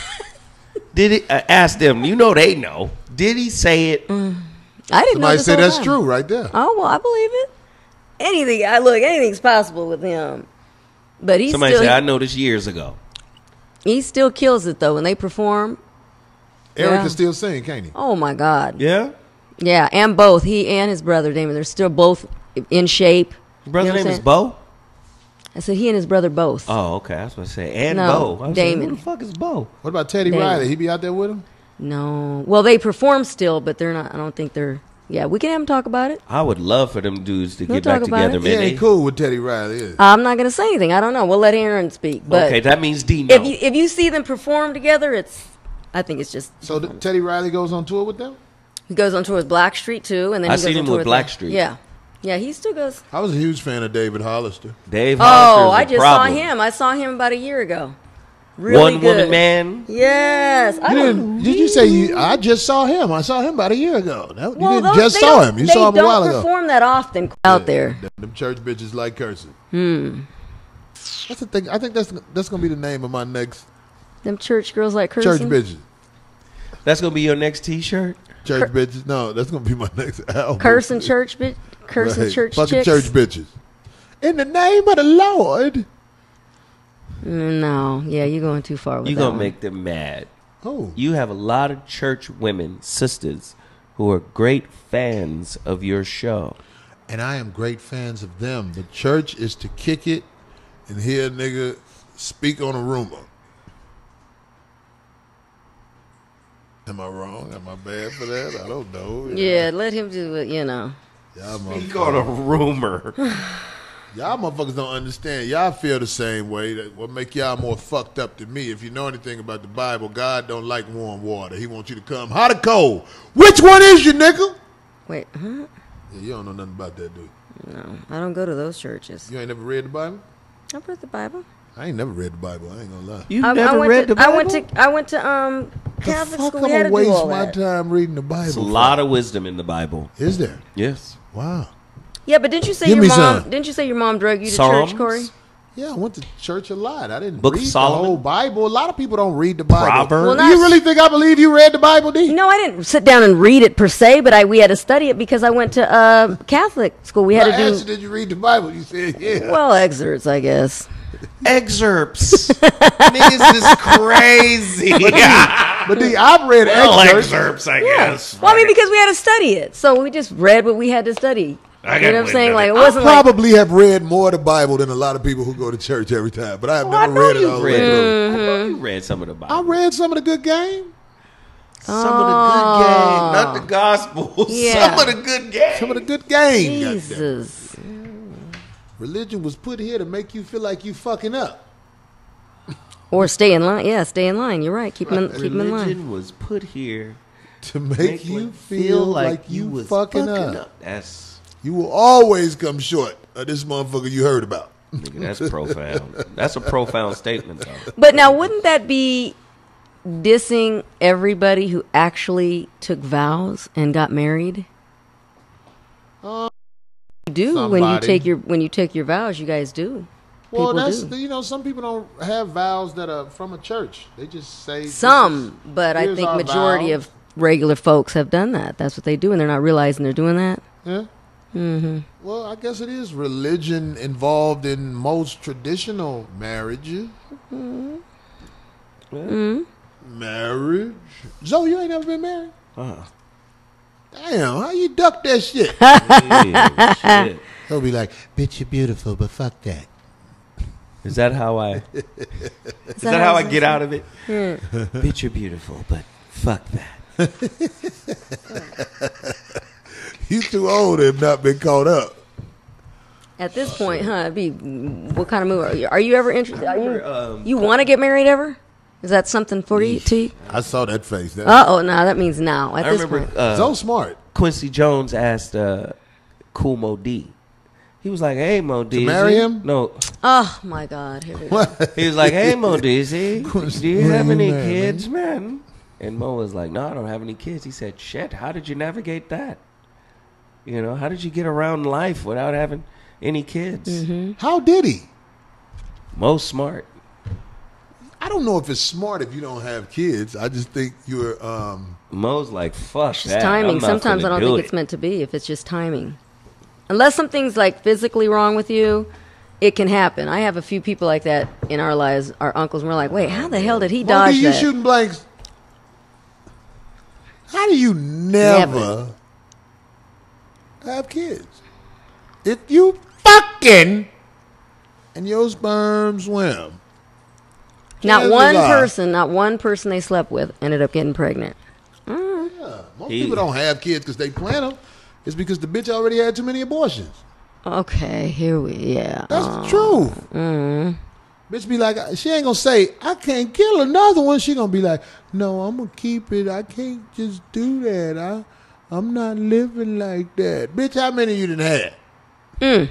Did it? Ask them. You know they know. Did he say it? I didn't know. Somebody this said whole that's time. true right there. Oh well, I believe it. Anything's possible with him. But he's Somebody still said I know this years ago. he still kills it though when they perform. Eric Yeah. can still sing, can't he? Oh my God. Yeah. Yeah, and both he and his brother Damon, they're still both in shape. Your brother's You know what name I'm is saying? Bo. I said he and his brother both. Oh, okay. I was going to say and No, Bo. I was Damon. Like, who the fuck is Bo? What about Teddy Damon. Riley? He be out there with him? No, well they perform still, but they're not. I don't think they're. Yeah, we can have them talk about it. I would love for them dudes to We'll get back talk about together, it. He man. ain't cool with Teddy Riley, is he? I'm not going to say anything. I don't know. We'll let Aaron speak. But Okay, that means Dino. if you see them perform together, I think it's just. So Teddy Riley goes on tour with them? He goes on tour with Blackstreet too, and then I he goes seen on him tour with them. Blackstreet. Yeah, he still goes. I was a huge fan of David Hollister. Dave Oh, Hollister's I a just problem. saw him. I saw him about a year ago. Really One good. woman man. Yes, I You don't. didn't, did you say you? I just saw him. I saw him about a year ago. You Well, didn't those- just they saw don't- him. You saw him a while They ago. don't perform that often out there. Them church bitches like cursing. That's the thing. I think that's gonna be the name of my next Them church girls like church cursing. bitches. That's gonna be your next T-shirt. Church bitches. No, that's gonna be my next album. Cursing church bitch. Cursing Right. church Fucking chicks. church bitches. In the name of the Lord. No, yeah, you're going too far with You that gonna one. make them mad. Oh, You have a lot of church women, sisters, who are great fans of your show. and I am great fans of them. The church is to kick it and hear a nigga speak on a rumor. Am I wrong? Am I bad for that? I don't know. Yeah, let him do it. Y'all Speak motherfuckers, on a rumor. y'all motherfuckers don't understand. Y'all feel the same way. That what make y'all more fucked up than me? If you know anything about the Bible, God don't like warm water. He wants you to come hot or cold. Which one is you, nigga? Wait, huh? Yeah, you don't know nothing about that, dude. No, I don't go to those churches. You ain't never read the Bible? I've read the Bible. I ain't never read the Bible. I ain't gonna lie. You I never went read to, the Bible? I went to The Catholic fuck school. I'm We had gonna to do waste all my that. time reading the Bible? There's a for? lot of wisdom in the Bible. Is there? Yes. Wow. Yeah, but didn't you say Give your me mom? some. Didn't you say your mom drug you to Psalms? church, Corey? Yeah, I went to church a lot. I didn't Book of read the Solomon? whole Bible. A lot of people don't read the Bible. Proverbs? Well, Do you really think I believe you read the Bible, D? No, I didn't sit down and read it per se, but we had to study it because I went to Catholic school. We had I to do asked you, did you read the Bible? You said, yeah. well excerpts, I guess. Excerpts. Niggas is crazy. But D, I've read excerpts. I Yeah. guess. Well, I mean, because we had to study it, so we just read what we had to study. I You got know what I'm to saying? admit Like it. it I wasn't like probably have read more of the Bible than a lot of people who go to church every time. But I have I never know read it you all the way read. through. I know you read some of the Bible. I read some of the good game. Some of the good game, not the gospel. Yeah. Some of the good game. Some of the good game. goddamn. Jesus. Religion was put here to make you feel like you fucking up. Or stay in line. Yeah, stay in line. You're right. Keep them in line. Religion was put here To make you feel like you was fucking up. That's You will always come short of this motherfucker you heard about. nigga, that's profound. That's a profound statement, though. But now, wouldn't that be dissing everybody who actually took vows and got married? You do when you somebody. take your vows. You guys do. Well, People that's do. some people don't have vows that are from a church. They just say Some, but I here's think our majority vows. of regular folks have done that. That's what they do, and they're not realizing they're doing that. Yeah. Mm-hmm. Well, I guess it is religion involved in most traditional marriages. Mm-hmm. Marriage. Zoe, you ain't never been married? Uh-huh. Damn, how you duck that shit? Yeah, shit. He'll be like, bitch, you're beautiful, but fuck that. Is that how I? Is that how I get out of it? Bitch, you're beautiful, but fuck that. You too old to have not been caught up. At this point, it'd be what kind of move? Are you ever interested? Are you remember, you want to get married ever? Is that something for you? To you? I saw that face. That, Oh, no, that means now. At I this remember point, so smart. Quincy Jones asked Cool Mo D. He was like, "Hey Mo D, marry him? No, oh my God, here we go. he was like, "Hey Mo Dizzy, do you have any Man, kids, man?" And Mo was like, "No, I don't have any kids." He said, "Shit, how did you navigate that? You know, how did you get around life without having any kids?" Mm-hmm. How did he? Mo's smart. I don't know if it's smart if you don't have kids. I just think you're. Mo's like, "Fuck It's that." just timing. I'm not Sometimes I finna don't do think it. it's meant to be. If it's just timing, unless something's like physically wrong with you, it can happen. I have a few people like that in our lives. Our uncles, and we're like, "Wait, how the hell did he Mo, dodge do you that?" shooting blanks? How do you never have kids? If you fucking and your sperm swim. Not Chances one person they slept with ended up getting pregnant. Yeah, most people don't have kids because they plan them. It's because the bitch already had too many abortions. Okay, That's the truth. Bitch be like, she ain't gonna say, I can't kill another one. She gonna be like, no, I'm gonna keep it. I can't just do that. I'm not living like that. Bitch, how many you done had?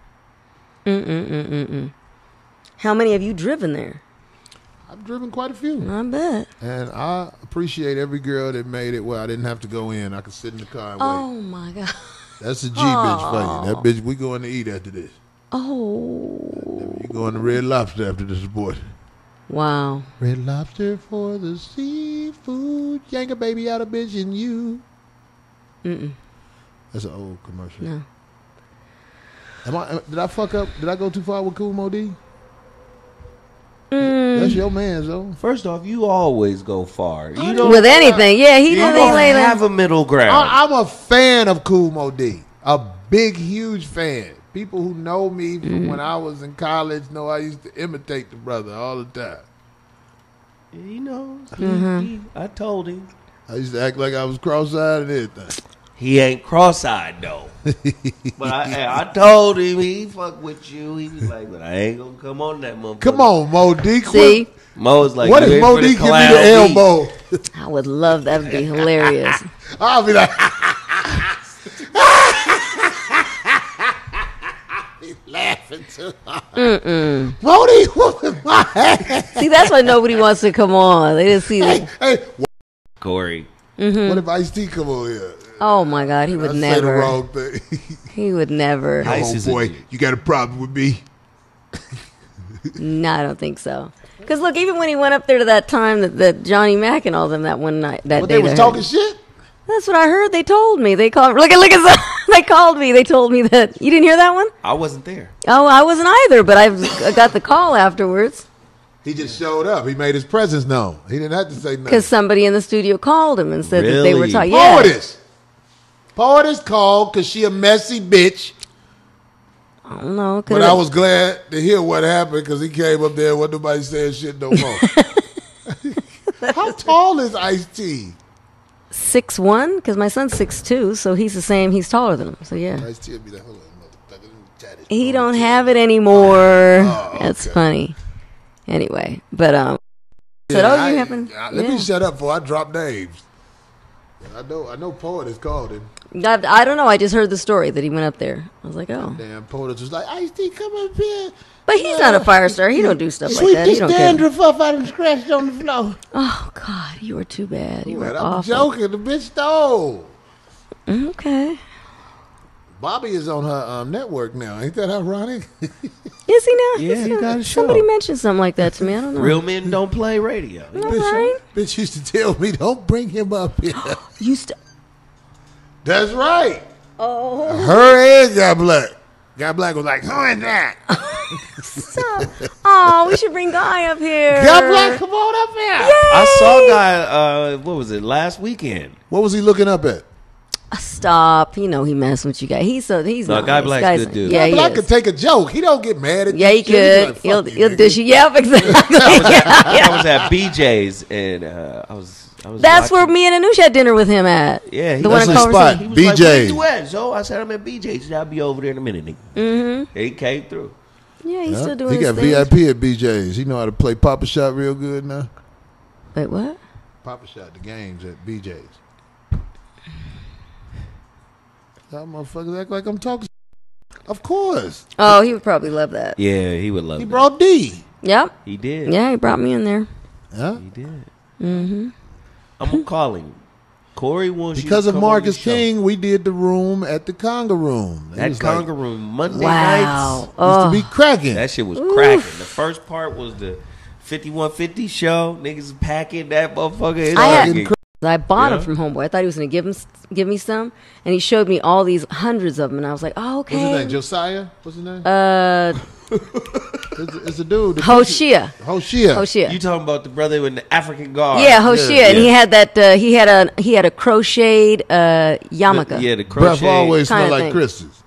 How many have you driven there? I've driven quite a few. I bet. And I appreciate every girl that made it where I didn't have to go in. I could sit in the car and wait. Oh my God. That's a G bitch for you. That bitch, we going to eat after this. Oh. You going to Red Lobster after this report. Wow. Red Lobster for the seafood. Yank a baby out of bitch and you. That's an old commercial. No. Did I fuck up? Did I go too far with Cool Mo D? That's your man, though. First off, you always go far. You don't With anything, yeah, he You didn't don't lately. have a middle ground. I'm a fan of Cool Mo D. A big, huge fan. People who know me from when I was in college know I used to imitate the brother all the time. He knows. I told him. I used to act like I was cross-eyed and everything. He ain't cross-eyed though. But I told him he fuck with you. He was like, but I ain't gonna come on that motherfucker. Come on, Mo D. See, Mo was like, What you if in Mo for D the give me clown the beat. elbow? I would love that. Would be hilarious. I'll be like, he's laughing too hard. Mo D whooping my ass. See, that's why nobody wants to come on. They just see Hey, that. hey, Corey. what if Ice-T come on here? Oh my God, he would I say the never. wrong thing. He would never. Ice Oh is a boy, dude. you got a problem with me? No, I don't think so. Because look, even when he went up there to that time that Johnny Mac and all them that one night, that What day they was that- talking shit? That's what I heard. They told me. They called. Look at. They called me. They told me that you didn't hear that one. I wasn't there. Oh, I wasn't either. But I got the call afterwards He just showed up. He made his presence known. He didn't have to say nothing. because somebody in the studio called him and said that they were Really? talking. Yeah. Poetess called because she a messy bitch. I don't know. But I was glad to hear what happened because he came up there and wasn't nobody saying shit no more. How tall is Ice-T? 6'1", because my son's 6'2", so he's the same. He's taller than him. So yeah. Ice-T would be like, hold on, motherfucker. Let me chat it. He don't have it anymore. That's funny. Anyway, but said, "Oh, you happen?" Let me shut up before I drop names. I know Poetess called him. I don't know. I just heard the story that he went up there. I was like, "Oh." Damn, Poetess was like, Ice-T, come up here. But he's not a fire star. He don't do stuff like Sweep that. He this don't care. dandruff up out and scratched on the floor. Oh God, you were too bad. You were I'm awful. joking. The bitch stole. Okay. Bobby is on her network now. Ain't that ironic? Is he now? Yeah, he got a show. Somebody mentioned something like that to me. I don't know. Real men don't play radio. All right. Bitch used to tell me, don't bring him up here. Used to. That's right. Oh. Her and Guy Black. Guy Black was like, who is that? Oh, we should bring Guy up here. Guy Black, come on up here. I saw a guy, what was it, last weekend? What was he looking up at? Stop. You know he messing with you guys. He's No, not Guy nice. Black's Guy's- good dude. Yeah, Guy he Black is. could take a joke. He don't get mad at Yeah, he you. He's could. like, He'll "Fuck you, dish nigga." you. Yep, exactly. I was at BJ's and I was That's where watching- me and Anush had dinner with him at. Yeah, he the was one in his Culver spot. City. He was like, BJ's. where you at? So I said, I'm at BJ's. He said, I'll be over there in a minute, nigga. Mm-hmm. He came through. Yeah, he's still doing He his got thing. VIP at BJ's. He know how to play Papa Shot real good now. Wait, what? Papa Shot the games at BJ's. Y'all motherfuckers act like I'm talking. Of course. Oh, he would probably love that. Yeah, he would love He it. brought D. Yep. He did. Yeah, he brought me in there. Huh? He did. Mm-hmm. I'm going to call him. Corey wants Because you of to come on Marcus the show. King, we did the room at the Conga Room. It That was like- conga room Monday Wow. nights. Oh, used to be cracking. That shit was cracking. The first part was the 5150 show. Niggas packing that motherfucker. It's I had- fucking- I bought him Yeah. from Homeboy. I thought he was going to give me some, and he showed me all these hundreds of them, and I was like, "Oh, okay." What's his name? Josiah? What's his name? It's a dude. the Hoshea. Hoshea. Hoshea. You talking about the brother in the African guard? Yeah, Hoshea, Yeah. and he had that. He had a crocheted yarmulke. Yeah, the Breath crochet. always smell Kinda like thing. Chris's.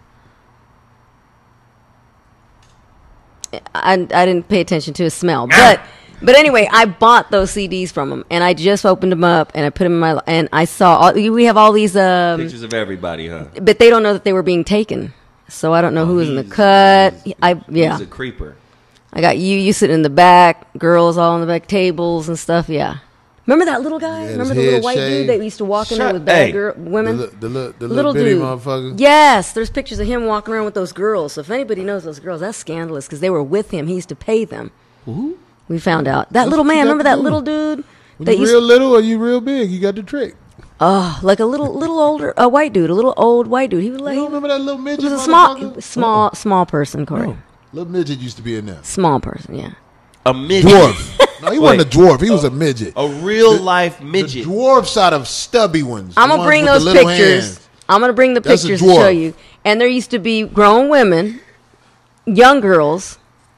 I didn't pay attention to his smell, but anyway, I bought those CDs from him, and I just opened them up, and I put them in my, and I saw we have all these, Pictures of everybody, huh? but they don't know that they were being taken, so I don't know who was in the He's- cut. He's a creeper. I got you sitting in the back, girls all on the back tables and stuff. Yeah, remember that little guy? Yeah, his Remember the little head white shaved. dude that used to walk in there Shut- with bad hey. women? The Little little bitty dude. motherfucker. Yes, there's pictures of him walking around with those girls. So if anybody knows those girls, that's scandalous because they were with him. He used to pay them. Who? We found out that What's little he man. got Remember to that do? little dude? When That you used real little or you real big, you got the trick. like a little older, a white dude, a little old white dude. He was You like don't remember that little he midget? was a motherfucker? small person, Corey. No. Little midget used to be in there. Small person, yeah. A midget. Dwarf. No, he wasn't a dwarf. He was a midget. A real life The midget. dwarf side of stubby ones. I'm The gonna ones bring with those the little pictures. hands. I'm gonna bring the That's a pictures to show dwarf. you. And there used to be grown women, young girls,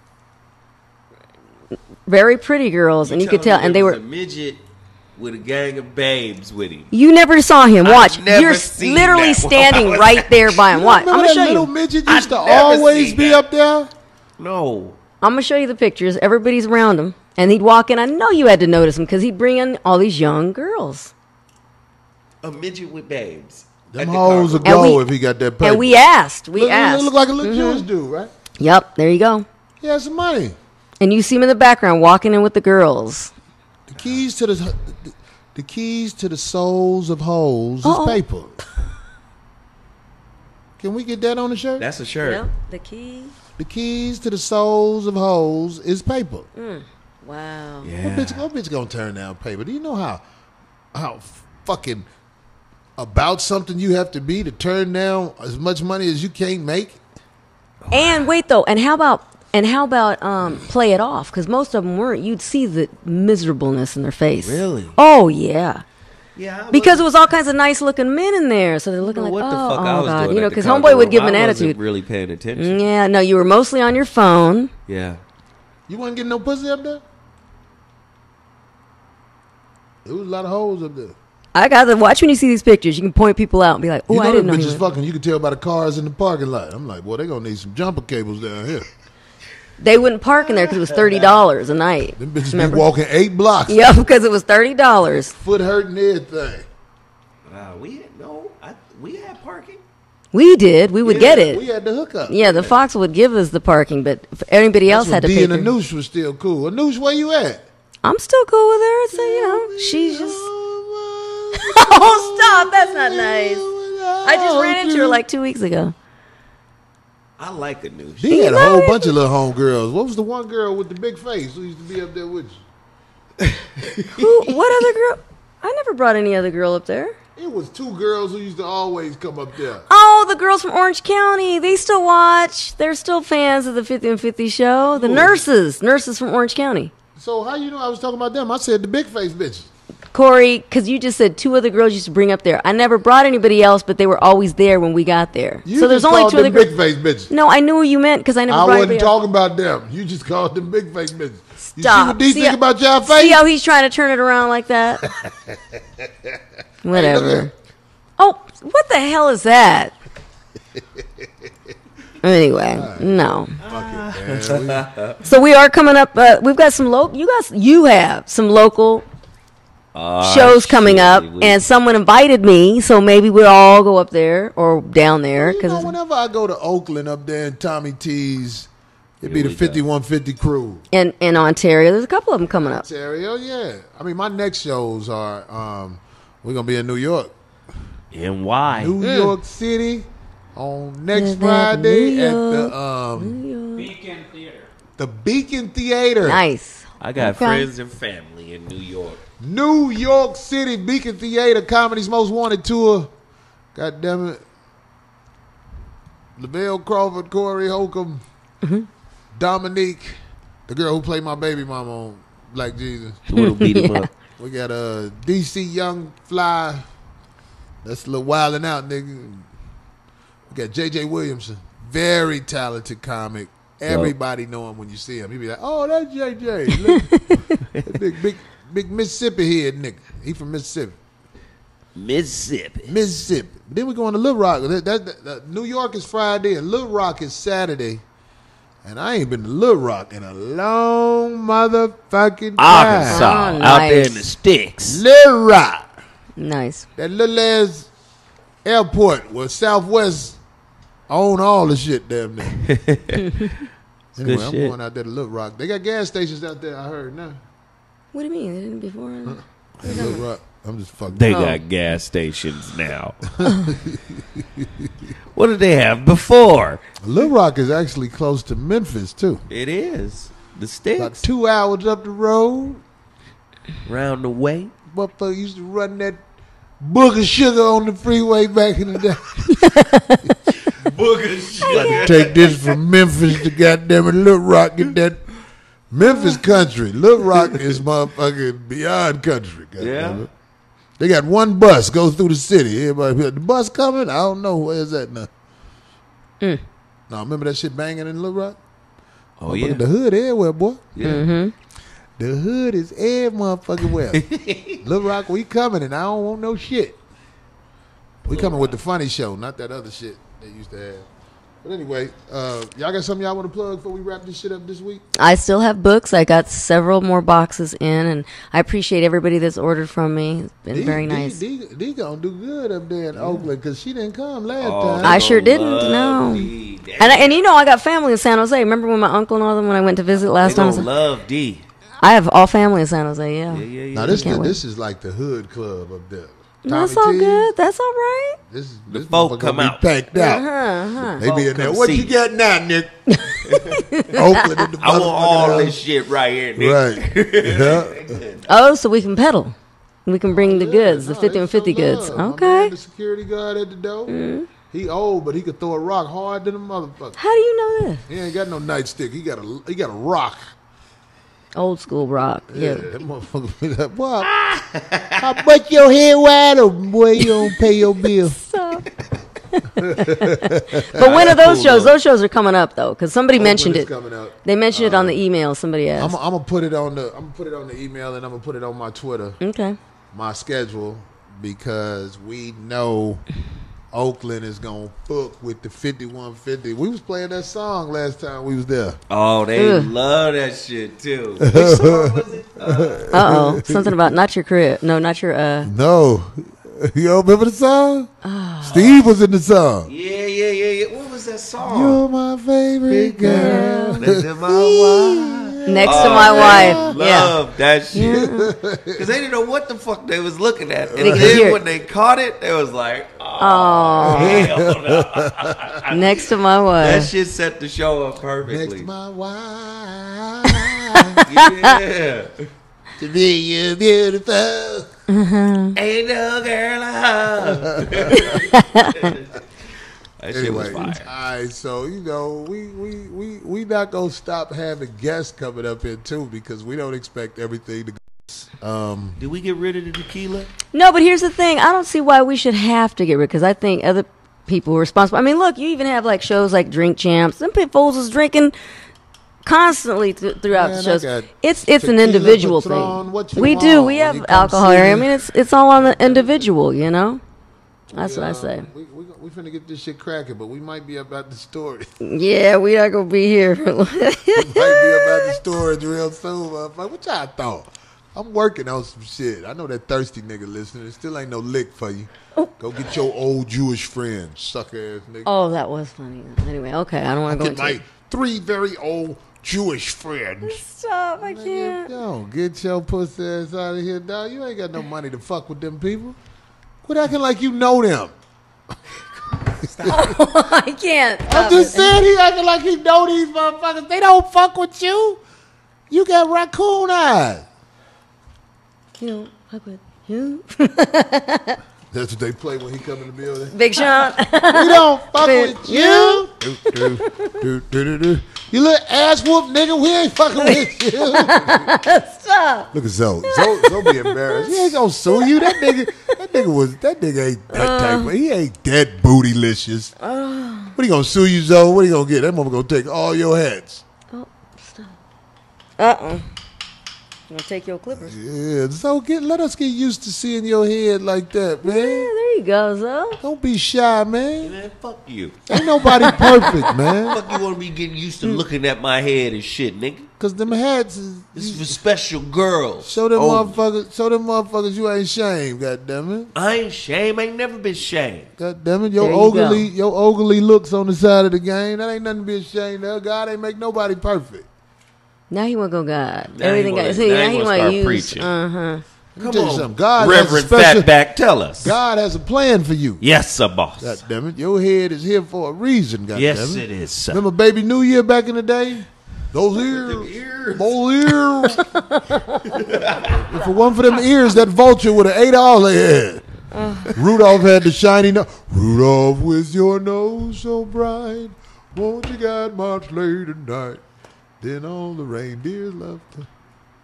very pretty girls, and you could tell. Telling me And they there were. was a midget with a gang of babes with him. You never saw him. Watch. never You're seen literally that. standing Wow. right there by him. You Watch. I'm remember gonna that show little you. midget I used to never always seen be that. up there? No. I'm gonna show you the pictures. Everybody's around him, and he'd walk in. I know you had to notice him because he'd bring in all these young girls. A midget with babes. Them At the hoes would carnival. And go we- if he got that paper. And we asked. We look, asked. look like a little Jewish dude, right? Yep. There you go. He has some money. And you see him in the background walking in with the girls. The keys to the souls of hoes Uh-oh. is paper. Can we get that on the shirt? That's a shirt. Yep. The key. The keys to the souls of hoes is paper. Wow. Yeah. What bitch gonna turn down paper? Do you know how fucking about something you have to be to turn down as much money as you can't make? And wait though. And how about And how about Play It Off? Because most of them weren't. You'd see the miserableness in their face. Really? Oh, yeah. Yeah. Because it was all kinds of nice looking men in there. So they're looking like, what oh, the fuck I was God. doing You know, at the because Congo Homeboy would Room. give him an I wasn't attitude. really paying attention. Yeah, no, you were mostly on your phone. Yeah. You wasn't getting no pussy up there? There was a lot of hoes up there. I got to watch when you see these pictures. You can point people out and be like, oh, You I didn't know. them he bitches was- fucking. You can tell by the cars in the parking lot. I'm like, boy, they gonna need some jumper cables down here. They wouldn't park in there because it was $30 a night. Them bitches Remember? be walking 8 blocks. Yeah, because it was $30. Foot hurting everything. We had parking. We did. We would get We it. had the hookup. Yeah, the Fox would give us the parking, but if anybody else had to D pay. and for- Anoush was still cool. Anoush, where you at? I'm still cool with her. So, you know, she's just. Oh, stop. That's not nice. I just ran into her like 2 weeks ago. I like a new D had a whole bunch of little homegirls. What was the one girl with the big face who used to be up there with you? What other girl? I never brought any other girl up there. It was 2 girls who used to always come up there. Oh, the girls from Orange County. They still watch. They're still fans of the 50 and 50 show. The nurses from Orange County. So how you know I was talking about them? I said the big face bitches. Corey, because you just said 2 other girls used to bring up there. I never brought anybody else, but they were always there when we got there. You So there's just only called 2 other them girls. big face bitches. No, I knew what you meant because I never I brought wasn't anybody else. talking about them. You just called them big face bitches. You see Stop. what D See think how- about y'all face? See how he's trying to turn it around like that? Whatever. Oh, what the hell is that? Anyway, no. So we are coming up. We've got some local. You have some local shows coming up, and someone invited me, so maybe we'll all go up there or down there. You know, whenever I go to Oakland up there in Tommy T's, it'd be the 5150 crew. in Ontario, there's a couple of them coming up. Ontario, yeah. I mean, my next shows are we're gonna be in New York, And why? New York City, on next New Friday at York. Beacon Theater. the Beacon Theater. Nice. I got Okay. friends and family in New York. New York City Beacon Theater, Comedy's Most Wanted tour. God damn it. Lavelle Crawford, Corey Holcomb, Dominique, the girl who played my baby mama on Black Jesus. The one who beat him up. We got DC Young Fly. That's a little wilding out, nigga. We got JJ Williamson, very talented comic. Everybody know him when you see him. He be like, "Oh, that's JJ, Look, that big Mississippi head nigga. He from Mississippi." Mississippi. Then we going to Little Rock. New York is Friday and Little Rock is Saturday. And I ain't been to Little Rock in a long motherfucking time. Arkansas, Oh, out there in nice. the sticks. Little Rock. Nice. That little ass airport where Southwest own all the shit damn near. Anyway, I'm shit. going out there to Little Rock. They got gas stations out there, I heard now. What do you mean? They didn't before? Little Rock. I'm just fucking. They got gas stations now. What did they have before? Little Rock is actually close to Memphis too. It is. The About sticks. 2 hours up the road. Round the way. Motherfucker used to run that book of sugar on the freeway back in the day. Take this from Memphis to goddamn it, Little Rock. Get that Memphis country. Little Rock is motherfucking beyond country. Goddamn it. They got one bus go through the city. Everybody, be like, the bus coming? I don't know. Where's that now? No, remember that shit banging in Little Rock? Oh, Motherfucker, yeah. The hood everywhere, boy. Yeah. The hood is every motherfucking where. Little Rock, we coming and I don't want no shit. We coming with the funny show, not that other shit they used to have. But anyway, y'all got something y'all want to plug before we wrap this shit up this week? I still have books. I got several more boxes in, and I appreciate everybody that's ordered from me. It's been very nice. D gonna do good up there in Oakland because she didn't come last Oh, time. I sure didn't, no. And you know, I got family in San Jose. Remember when my uncle and all them, when I went to visit last They time? gonna love D. I have all family in San Jose, yeah. Now this Can't wait. this is like the hood club up there. That's Tommy all T's, good. That's all right. This folk motherfucker come gonna be out. packed out. They be in there. come What see you you." got now, Nick? Oakland in the I want all motherfucking this shit right here, nigga. Right. Yeah. Oh, so we can pedal. We can bring the goods, the 50 and 50 goods. My man, Okay. the security guard at the door. He old, but he could throw a rock hard than a motherfucker. How do you know this? He ain't got no nightstick. He got a rock. Old school rock. Yeah. That motherfucker be like, boy, how much your head wide open, boy? You don't pay your bill. But when are those shows? Those shows are coming up though, because somebody mentioned it. Coming out. They mentioned it on the email. Somebody asked. I'm gonna put it on the email, and I'm gonna put it on my Twitter. Okay. My schedule, because we know Oakland is gonna fuck with the 5150. We was playing that song last time we was there. Oh, they love that shit too. Which song was it? Something about not your crib. No, not your. No, you don't remember the song? Steve was in the song. Yeah. What was that song? You're my favorite girl. Next to my wife. Next to my wife. Love that shit. Because they didn't know what the fuck they was looking at. And They could then hear when it. they caught it, they was like, Oh. hell no. Next to my wife. That shit set the show up perfectly. Next to my wife. Yeah. To me, you're beautiful. Ain't no girl That shit was Anyway, fire. all right, so we not gonna stop having guests coming up here too, because we don't expect everything to go. Did we get rid of the tequila? No, but here's the thing. I don't see why we should have to get rid, because I think other people are responsible. I mean, look, you even have like shows like Drink Champs. Them fools is drinking constantly throughout Man, the shows. I got It's an tequila individual Patron. thing. What you We want do. We when you have come alcohol see here. I me? mean, it's all on the individual, you know? That's what I say. We finna get this shit cracking, but we might be about the storage. Yeah, we are going to be here. We might be about the storage real soon, motherfucker. What y'all thought? I'm working on some shit. I know that thirsty nigga listening. Still ain't no lick for you. Go get your old Jewish friend, sucker ass nigga. Oh, that was funny. Anyway, okay. I don't want to go Get into my 3 very old Jewish friends. Stop, I can't. Yo, get your pussy ass out of here, dog. You ain't got no money to fuck with them people. Quit acting like you know them. I can't. I'm just saying he acting like he know these motherfuckers. They don't fuck with you. You got raccoon eyes. You know, fuck with you. That's what they play when he come in the building. Big Sean. We don't fuck with you. You little ass whoop nigga, we ain't fucking with you. Stop. Look at Zoe. Zoe be embarrassed. He ain't gonna sue you. That nigga ain't that type of, he ain't that bootylicious. What he gonna sue you, Zoe? What he gonna get? That mother gonna take all your hats. Oh, stop. I'm gonna take your clippers. Yeah, Zoe, let us get used to seeing your head like that, man. Yeah, there you go, Zoe. Don't be shy, man. Man, fuck you. Ain't nobody perfect, man. Fuck you want to be getting used to looking at my head and shit, nigga. Cause them hats is This is for special girls. show them Oh, motherfuckers you ain't shame, goddammit. I ain't shame. I ain't never been shamed. Goddammit, There you your ogly looks on the side of the game. That ain't nothing to be ashamed of. God ain't make nobody perfect. Now he want to go God. Now Everything he wanna- got. See, now now he he wanna want start to use. preaching. Let me Come tell you on, something. God Reverend has a special, Fatback, tell us. God has a plan for you. Yes, sir, boss. Goddammit, your head is here for a reason. Goddammit. Yes, it is, sir. Remember Baby New Year back in the day? Those ears. Those ears. If it wasn't for them ears, that vulture would have ate all they had. Rudolph had the shiny nose. Rudolph, with your nose so bright, won't you got much late at night? Then all the reindeers left her.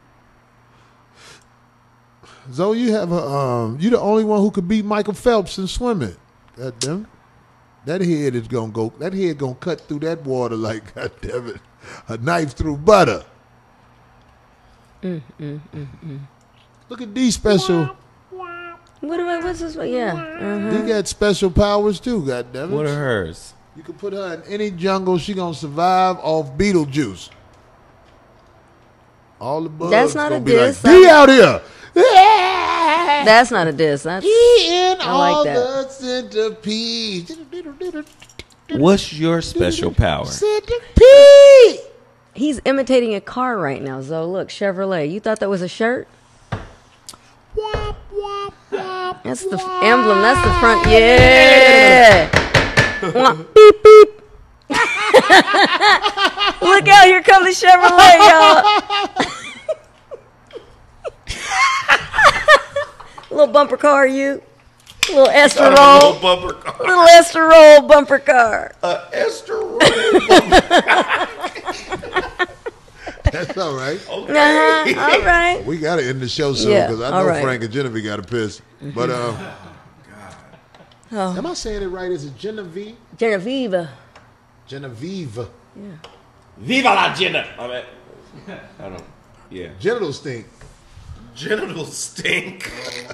Zoe, you have a you the only one who could beat Michael Phelps in swimming. Goddamn. That head is gonna go. That head gonna cut through that water like goddamn it, a knife through butter. Look at these special. What's this? Yeah. He got special powers too. Goddamn it. What are hers? You can put her in any jungle. She gonna survive off Beetlejuice. All the bugs. That's not gonna a be diss. Like, be out here. That's not a diss. That's. In I all like that. the centipede. What's your special power? Centipede. He's imitating a car right now, Zoe. Look, Chevrolet. You thought that was a shirt? That's the emblem. That's the front. Yeah. Beep beep. Look out! Here comes the Chevrolet, y'all. Little bumper car, you. Little esterol. Bumper car. Little esterol bumper car. Esterol. That's all right. Okay. All right. We got to end the show soon Yeah, because I all know right. Frank and Genevieve got to piss. But Oh. am I saying it right? Is it Genevieve? Genevieve. Genevieve. Viva la Jenna. I don't. Yeah. Genital stink. Genitals stink.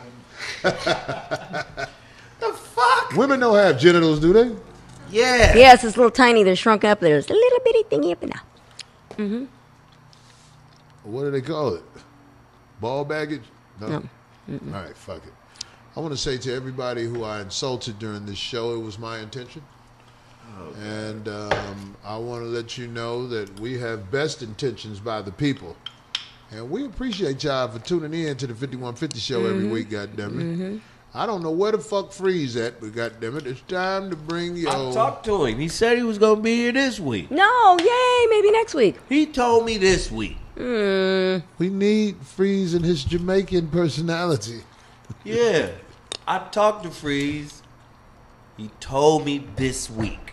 Women don't have genitals, do they? Yeah. Yes, it's a little tiny. They're shrunk up. There's a little bitty thingy up in there. What do they call it? Ball baggage? No. No. All right, fuck it. I want to say to everybody who I insulted during this show, it was my intention. And I want to let you know that we have best intentions by the people. And we appreciate y'all for tuning in to the 5150 show every week, goddammit. I don't know where the fuck Freeze at, but goddammit, it's time to bring yo. I talked to him. He said he was going to be here this week. No, yay, maybe next week. He told me this week. We need Freeze and his Jamaican personality. Yeah. I talked to Freeze. He told me this week.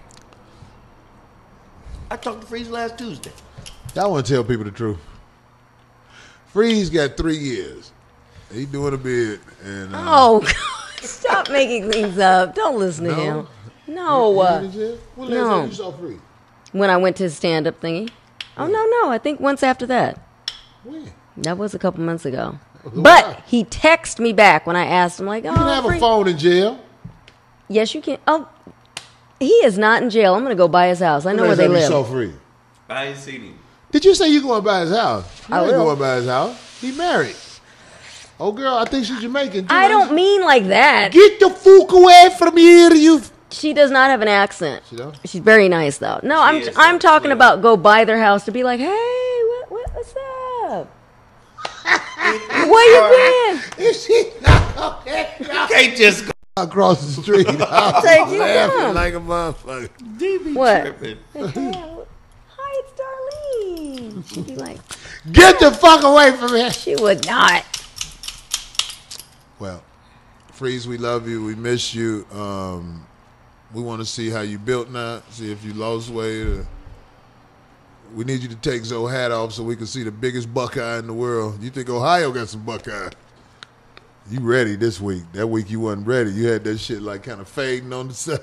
I talked to Freeze last Tuesday. Y'all want to tell people the truth. Freeze got 3 years. He doing a bid. And, Oh, God. Stop making things up. Don't listen to No? him. No. When last no. time you saw Freeze? When I went to his stand-up thingy. Oh, no. I think once after that. When? That was a couple months ago. Wow. But he texted me back when I asked him, like, oh, You can have a Freeze- phone in jail. Yes, you can. Oh, he is not in jail. I'm going to go by his house. I know where Last they time you live. saw Freeze? I ain't seen him. Did you say you going by his house? You I ain't will. going by his house. He married. Oh, girl, I think she's Jamaican. Too. I don't mean like that. Get the fuck away from here, you. She does not have an accent. She don't? She's very nice though. No, is, I'm talking yeah. about go by their house to be like, hey, what's up? Where you been? Is she not okay? You can't just go. Across the street. I'm Take you laughing down. like a motherfucker. DB What? tripping. Hi, it's Darlene. She'd be like, Get the fuck away from here. she would not. Well, Freeze, we love you. We miss you. We want to see how you built now. See if you lost weight. We need you to take Zoe hat off so we can see the biggest Buckeye in the world. You think Ohio got some Buckeye? You ready this week? That week you wasn't ready. You had that shit like kind of fading on the side.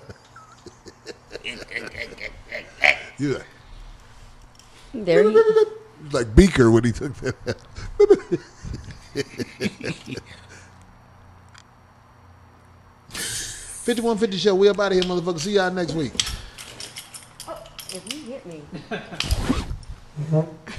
You like, There he, like Beaker when he took that. 5150 show. We up out of here, motherfucker. See y'all next week. if you hit me.